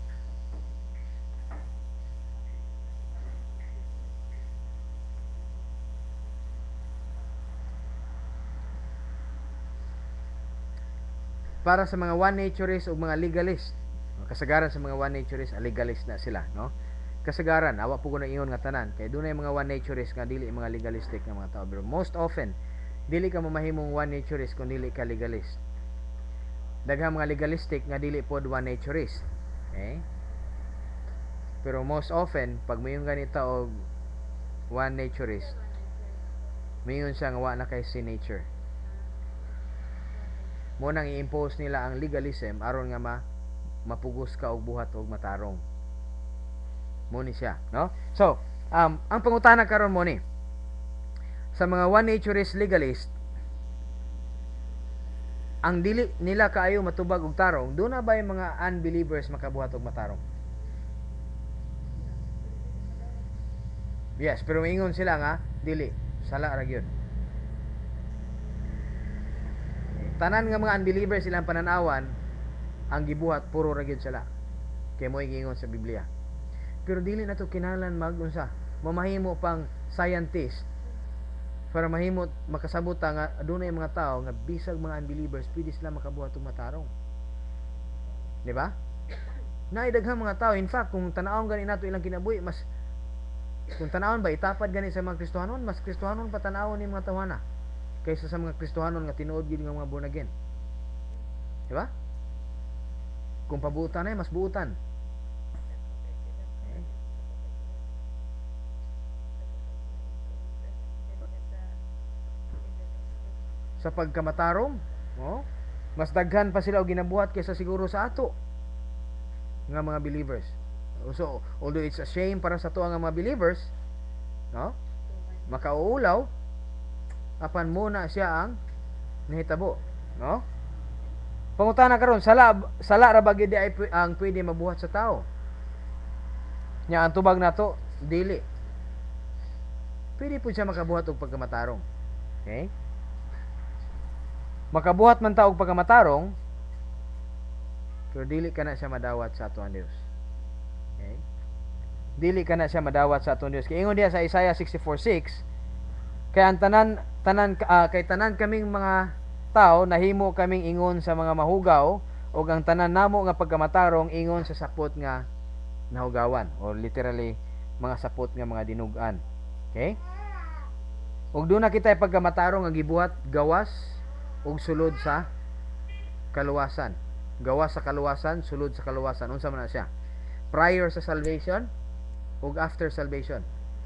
Speaker 3: para sa mga one naturist o mga legalist, kasagaran sa mga one naturist, legalist na sila, no? kasagaran awa po ko na ingon nga tanan kay dunay mga one naturist nga dili mga legalistic nga mga tao, pero most often dili ka mamahimong one naturist kung dili ka legalist. Daghang mga legalistic nga dili pod one naturist. Okay? Pero most often pag mayon ganita og one naturist, mayon siya nga wa na kay sin nature. Mo nang i-impose nila ang legalism aron nga ma mapugos ka og buhat og matarong. Mo ni siya, no? So, um ang pangutana karon mo ni sa mga one naturist legalist, ang dili nila kaayo matubag og tarong, doon na ba yung mga unbelievers makabuhat og matarong? Yes, pero ingon sila nga dili, sala ra gyud. Tanan nga mga unbelievers silang pananawan ang gibuhat puro ra gyud sila. Kay mo ingon sa Biblia. Pero dili na to kinahanglan mag-unsa, mamahimo pang scientist para mahimo makasabot nga adunay mga tao nga bisag mga unbelievers pwede sila makabuhat og matarong. Di ba? Naay daghang mga tao, in fact kung tan-awon gani nato ilang kinabuhi, mas kung tan-awon ba itapad gani sa mga Kristohanon, mas Kristohanon pa tan-awon ni mga tawana kaysa sa mga Kristohanon nga tinuod gid nga mga born again. Di ba? Kung pabuutan ay mas buutan. Okay. Sa pagkamatarong, oh, mas daghan pa sila og ginabuhat kaysa siguro sa ato nga mga believers. So, although it's a shame para sa to nga mga believers, no? Makauulaw apan muna siya ang nahitabo, no? Pangutana karon, sala sala ra ba gyud ay ang pwede mabuhat sa tao? Nya ang tubag nato, dili. Pwede po siya makabuhat og pagkamatarong. Okay? Makabuhat man ta og pagkamatarong, pero dili kana siya madawat sa ato ang Dios. Okay? Dili kana siya madawat sa ato ang Dios. Kay ingon diya sa Isaiah sixty-four six, kay ang tanan tanan uh, kay tanan kaming mga tao nahimo kaming ingon sa mga mahugaw, ug ang tanan namo nga pagkamatarong ingon sa sapot nga nahugawan, or literally mga sapot nga mga dinug-an. Okay? Ug doon na kita pagkamatarong nga gibuhat gawas ug sulod sa kaluwasan. Gawas sa kaluwasan, sulod sa kaluwasan. Unsa man na siya? Prior sa salvation ug after salvation.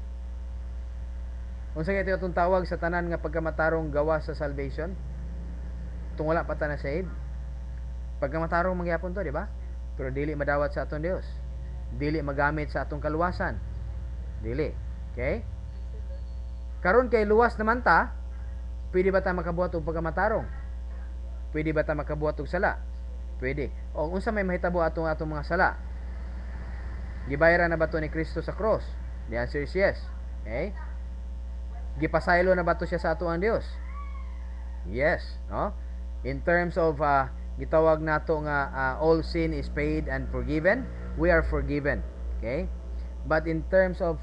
Speaker 3: Unsa kay itong tawag sa tanan nga pagkamatarong gawas sa salvation? Tung wala pa ta na saved. Pagkamatarong mangyapon to, di ba? Pero dili madawat sa atong Dios. Dili magamit sa atong kaluwasan. Dili. Okay? Karon kay luwas naman ta, pwede ba ta makabuhat og pagkamatarong? Pwede ba ta makabuhat og sala? Pwede. O unsa may mahitabo atong atong mga sala? Gibayaran na ba to ni Kristo sa cross? The answer is yes. Okay? Gipasaylo na ba to siya sa ato ang Dios? Yes, no? In terms of uh, gitawag nato nga uh, all sin is paid and forgiven, we are forgiven. Okay? But in terms of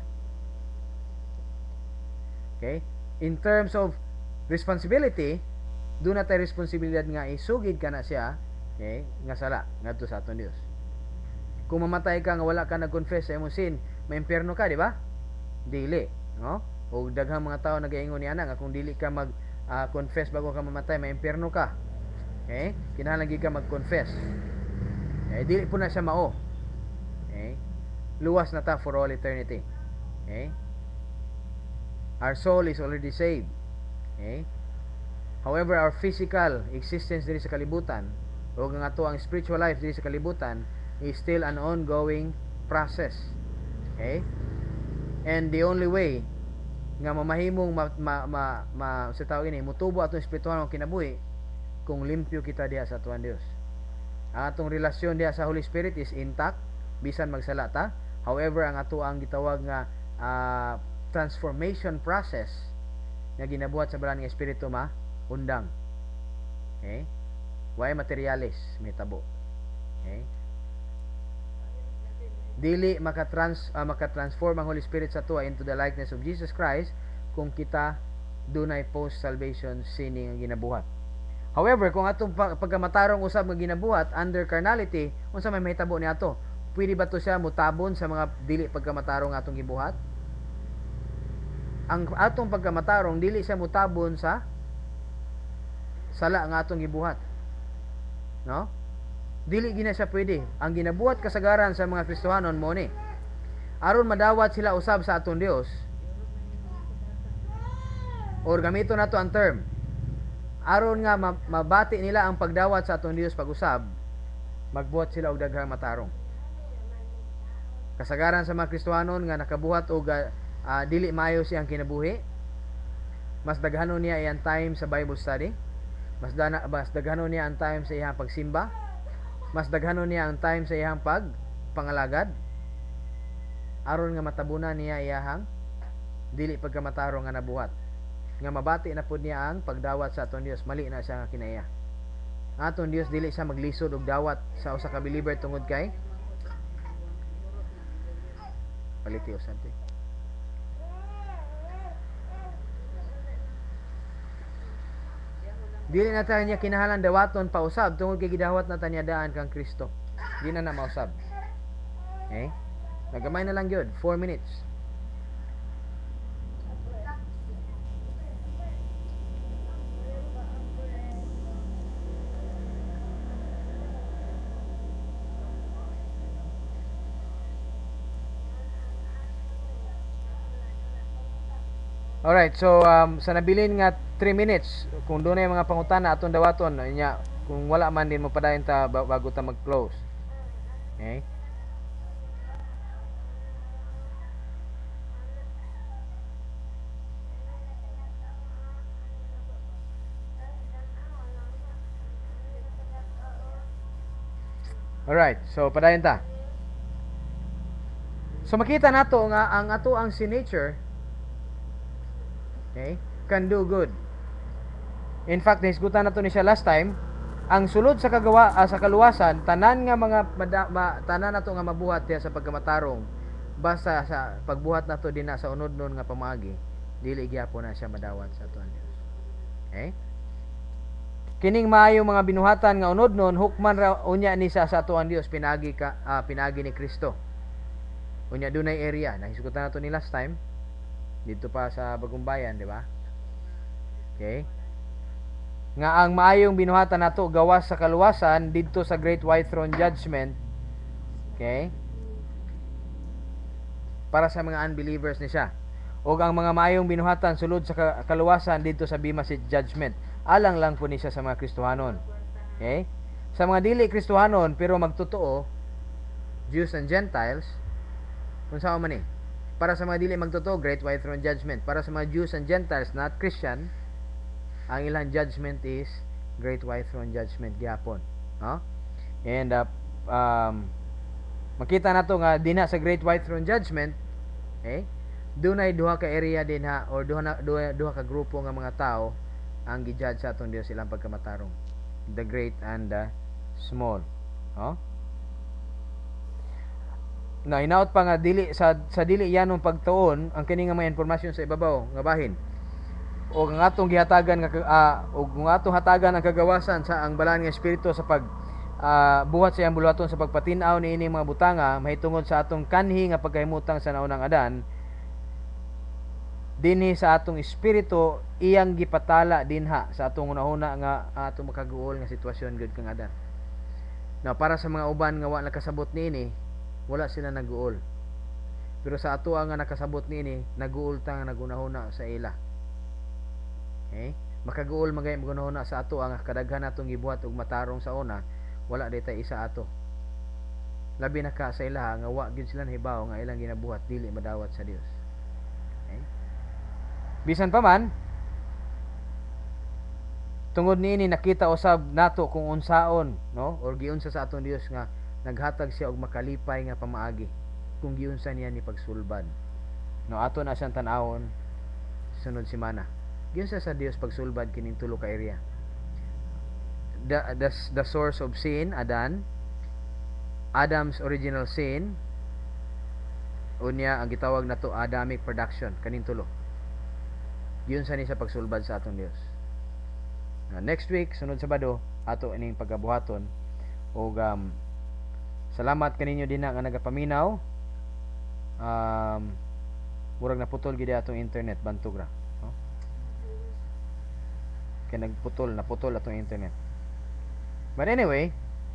Speaker 3: Okay? In terms of responsibility, doon na tayo responsibilidad nga isugid ka na siya, okay, nga sala ngadto sa aton Dios. Kung mamatay ka nga wala ka nag-confess sa imong sin, may impierno ka, di ba? Dili, no? O daghang mga tao nagaingon ni ana nga kung dili ka mag uh, confess bago ka mamatay, may impierno ka. Okay? Kinahanglan gid ka mag-confess. Eh dili po na siya mao. Okay? Luwas na ta for all eternity. Okay? Our soul is already saved. Okay? However, our physical existence diri sa kalibutan o ang ato ang spiritual life diri sa kalibutan is still an ongoing process. Okay? And the only way nga mamahimong ma, ma, ma, ma sa tao ini mutubo atong espiritual nga kinabuhi kung limpyo kita diha sa atuang Dios. Ang atong relasyon diha sa Holy Spirit is intact bisan magsala ta. However, ang ato ang gitawag nga uh, transformation process nga ginabuhat sa balang nga espiritu ma undang. Okay? Way materialis may tabo. Okay? Dili makatrans uh, makatransform ang Holy Spirit sa tuwa into the likeness of Jesus Christ kung kita dunay post salvation sinning ang ginabuhat. However, kung atong pagkamatarong usab nga ginabuhat under carnality, unsa may mahitabo ni ato?
Speaker 5: pwede ba to siya mutabon sa mga dili pagkamatarong atong gibuhat? Ang atong pagkamatarong dili siya mutabon sa sala nga atong gibuhat. No? Dili gina siya pwede. Ang ginabuhat kasagaran sa mga Kristohanon mo ni aron madawat sila usab sa atong Dios. Or gamito nato ang term. Aron nga mabati nila ang pagdawat sa atong Dios pag-usab, magbuhat sila og daghang matarong. Kasagaran sa mga Kristohanon nga nakabuhat og uh, dili maayo siyang kinabuhi, mas daghanon niya iyang time sa Bible study, mas, dana, mas daghanon niya ang time sa iyang pagsimba, mas daghanon niya ang time sa iyang pag pangalagad, aron nga matabunan niya iyahang dili pagkamatarong nga nabuhat. Nga mabati na pud niya ang pagdawat sa aton Dios, mali na siya nga kinaya. Aton Dios dili siya maglisod og dawat sa usa ka believer tungod kay paliti usab ti. Dili na ta niya kinahanglan dawaton pa usab tungod kay gidawat na ta niya daan kang Kristo. Di na na mausab. Okay? Nagamay na lang gyud, four minutes. Alright, so um, sa nabilin nga three minutes, kung doon ay mga pangutana atong dawaton, nya kung wala man din mo padayon ta bago ta mag-close. Okay? Alright, so padayon ta. So makita nato nga ang ato ang signature, okay, can do good. In fact, nisgutan nato ni siya last time, ang sulod sa kagawa uh, sa kaluwasan, tanan nga mga mada, ma, tanan nato nga mabuhat diya sa pagkamatarong basta sa pagbuhat nato dinha sa unod-non nga pamaagi, dili gyapon na siya madawat sa aton Dios. Okay? Kining maayo mga binuhatan nga unod-non hukman ra unya ni sa sa atoang Dios pinagi ka uh, pinagi ni Kristo. Unya dunay area, nahisgutan nato ni last time dito pa sa Bagong Bayan, di ba? Okay? Nga ang maayong binuhatan nato gawas sa kaluwasan didto sa Great White Throne Judgment. Okay? Para sa mga unbelievers ni siya. O ang mga maayong binuhatan sulod sa kaluwasan didto sa Bema Seat Judgment. Alang lang po ni siya sa mga Kristohanon. Okay? Sa mga dili Kristohanon pero magtotoo, Jews and Gentiles, kung saan man eh, para sa mga dili magtotoo, Great White Throne Judgment. Para sa mga Jews and Gentiles not Christian, ang ilang judgment is Great White Throne Judgment gyapon. No? And uh, um, makita nato nga dinha sa Great White Throne Judgment, okay? Dunay duha ka area din ha, or duha na, duha, duha ka grupo nga mga tao ang gi-judge sa atong Dios silang pagkamatarong. The great and the small. No? Na hinaut pa nga dili sa sa dili yanong pagtuon ang kini nga mga impormasyon sa ibabaw nga bahin o ang atong gihatagan nga uh, o ang atong hatagan ang kagawasan sa ang balaan nga espiritu sa pag uh, buhat sa iyang buluhaton sa pagpatin-aw niini mga butanga mahitungod sa atong kanhi nga pagkahimutang sa naunang Adan dinhi sa atong espiritu iyang gipatala dinha sa atong una-una nga atong makaguol nga sitwasyon gud kang Adan. Na para sa mga uban nga wa nakasabot niini, wala sila naguol. Pero sa ato nga nakasabot niini, naguol ta nga nagunahuna sa ila. Okay? Makaguol magay magunahuna sa ato ang kadaghan natong gibuhat og matarong sa una, wala dayta isa ato. Labi na ka sa ila nga wa gyud sila nahibaw nga ilang ginabuhat dili madawat sa Dios. Okay? Bisan pa man tungod niini nakita usab nato kung unsaon, no? Or giunsa sa atong Dios nga naghatag siya og makalipay nga pamaagi kung giunsa niya ni pagsulbad. No, ato na siyang tan-awon sunod semana. Giunsa sa Dios pagsulbad kining tulo ka area. The, the the source of sin, Adan, Adam's original sin, unya ang gitawag nato Adamic production kaning tulo. Giunsa ni sa pagsulbad sa atong Dios. Na next week sunod Sabado ato ining pagabuhaton og um, Salamat kaninyo din na nga nagapaminaw. Um murag naputol gid atong internet bantog ra. No? Kay nagputol, naputol atong internet. But anyway,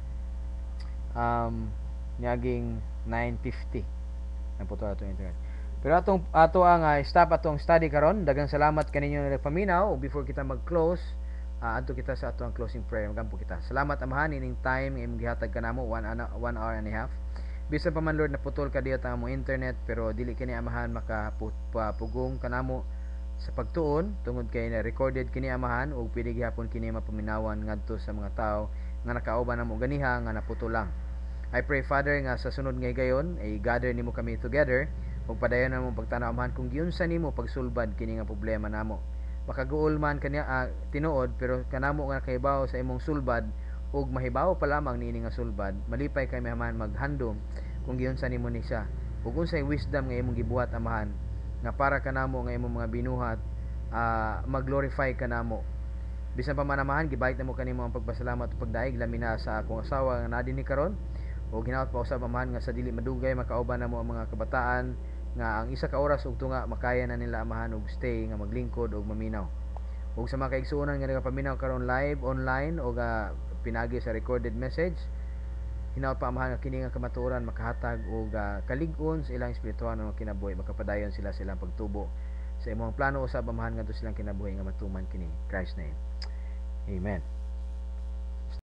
Speaker 5: um niaging nine fifty naputol atong internet. Pero atong ato ang uh, stop atong study karon. Daghang salamat kaninyo nga nagpaminaw. Before kita mag-close, uh, adto kita sa atong closing prayer. Magampo kita. Salamat amahan ining time nga imong gihatag kanamo one, one hour and a half. Bisan pa man Lord naputol ka diyo ang among internet, pero dili kini amahan makapugong kanamo sa pagtuon tungod kay na recorded kini amahan ug pwede gihapon kini mapaminawan ngadto sa mga tao nga nakauban namo ganiha nga naputol lang. I pray Father nga sa sunod nga gayon ay gather nimo kami together ug padayon namo pagtanaw amahan kung giunsa nimo pagsulbad kini nga problema namo. Makaguol man kaniya uh, tinuod pero kanamo nga kahibaw sa imong sulbad ug mahibaw pa lamang niini nga sulbad, malipay kay amahan maghandom kung giunsa nimo ni siya. Ug unsay wisdom nga imong gibuhat amahan nga para kanamo nga imong mga binuhat uh, mag-glorify kanamo. Bisan pa man amahan gibait namo kanimo ang pagpasalamat ug pagdaig lami na sa akong asawa nga nadini karon ug hinaot pa usab amahan nga sa dili madugay makauban namo ang mga kabataan nga ang isa ka oras ug tunga makaya na nila amahan og stay nga maglingkod ug maminaw. Ug sa mga kaigsuonan nga nagapaminaw karon live online o uh, pinagi sa recorded message, hinaot pa amahan nga kini nga kamatuoran makahatag og uh, kalig-on sa ilang espirituwal nga kinabuhi, makapadayon sila sa ilang pagtubo sa imong plano usab amahan ngadto silang kinabuhi nga matuman kini Christ name. Amen.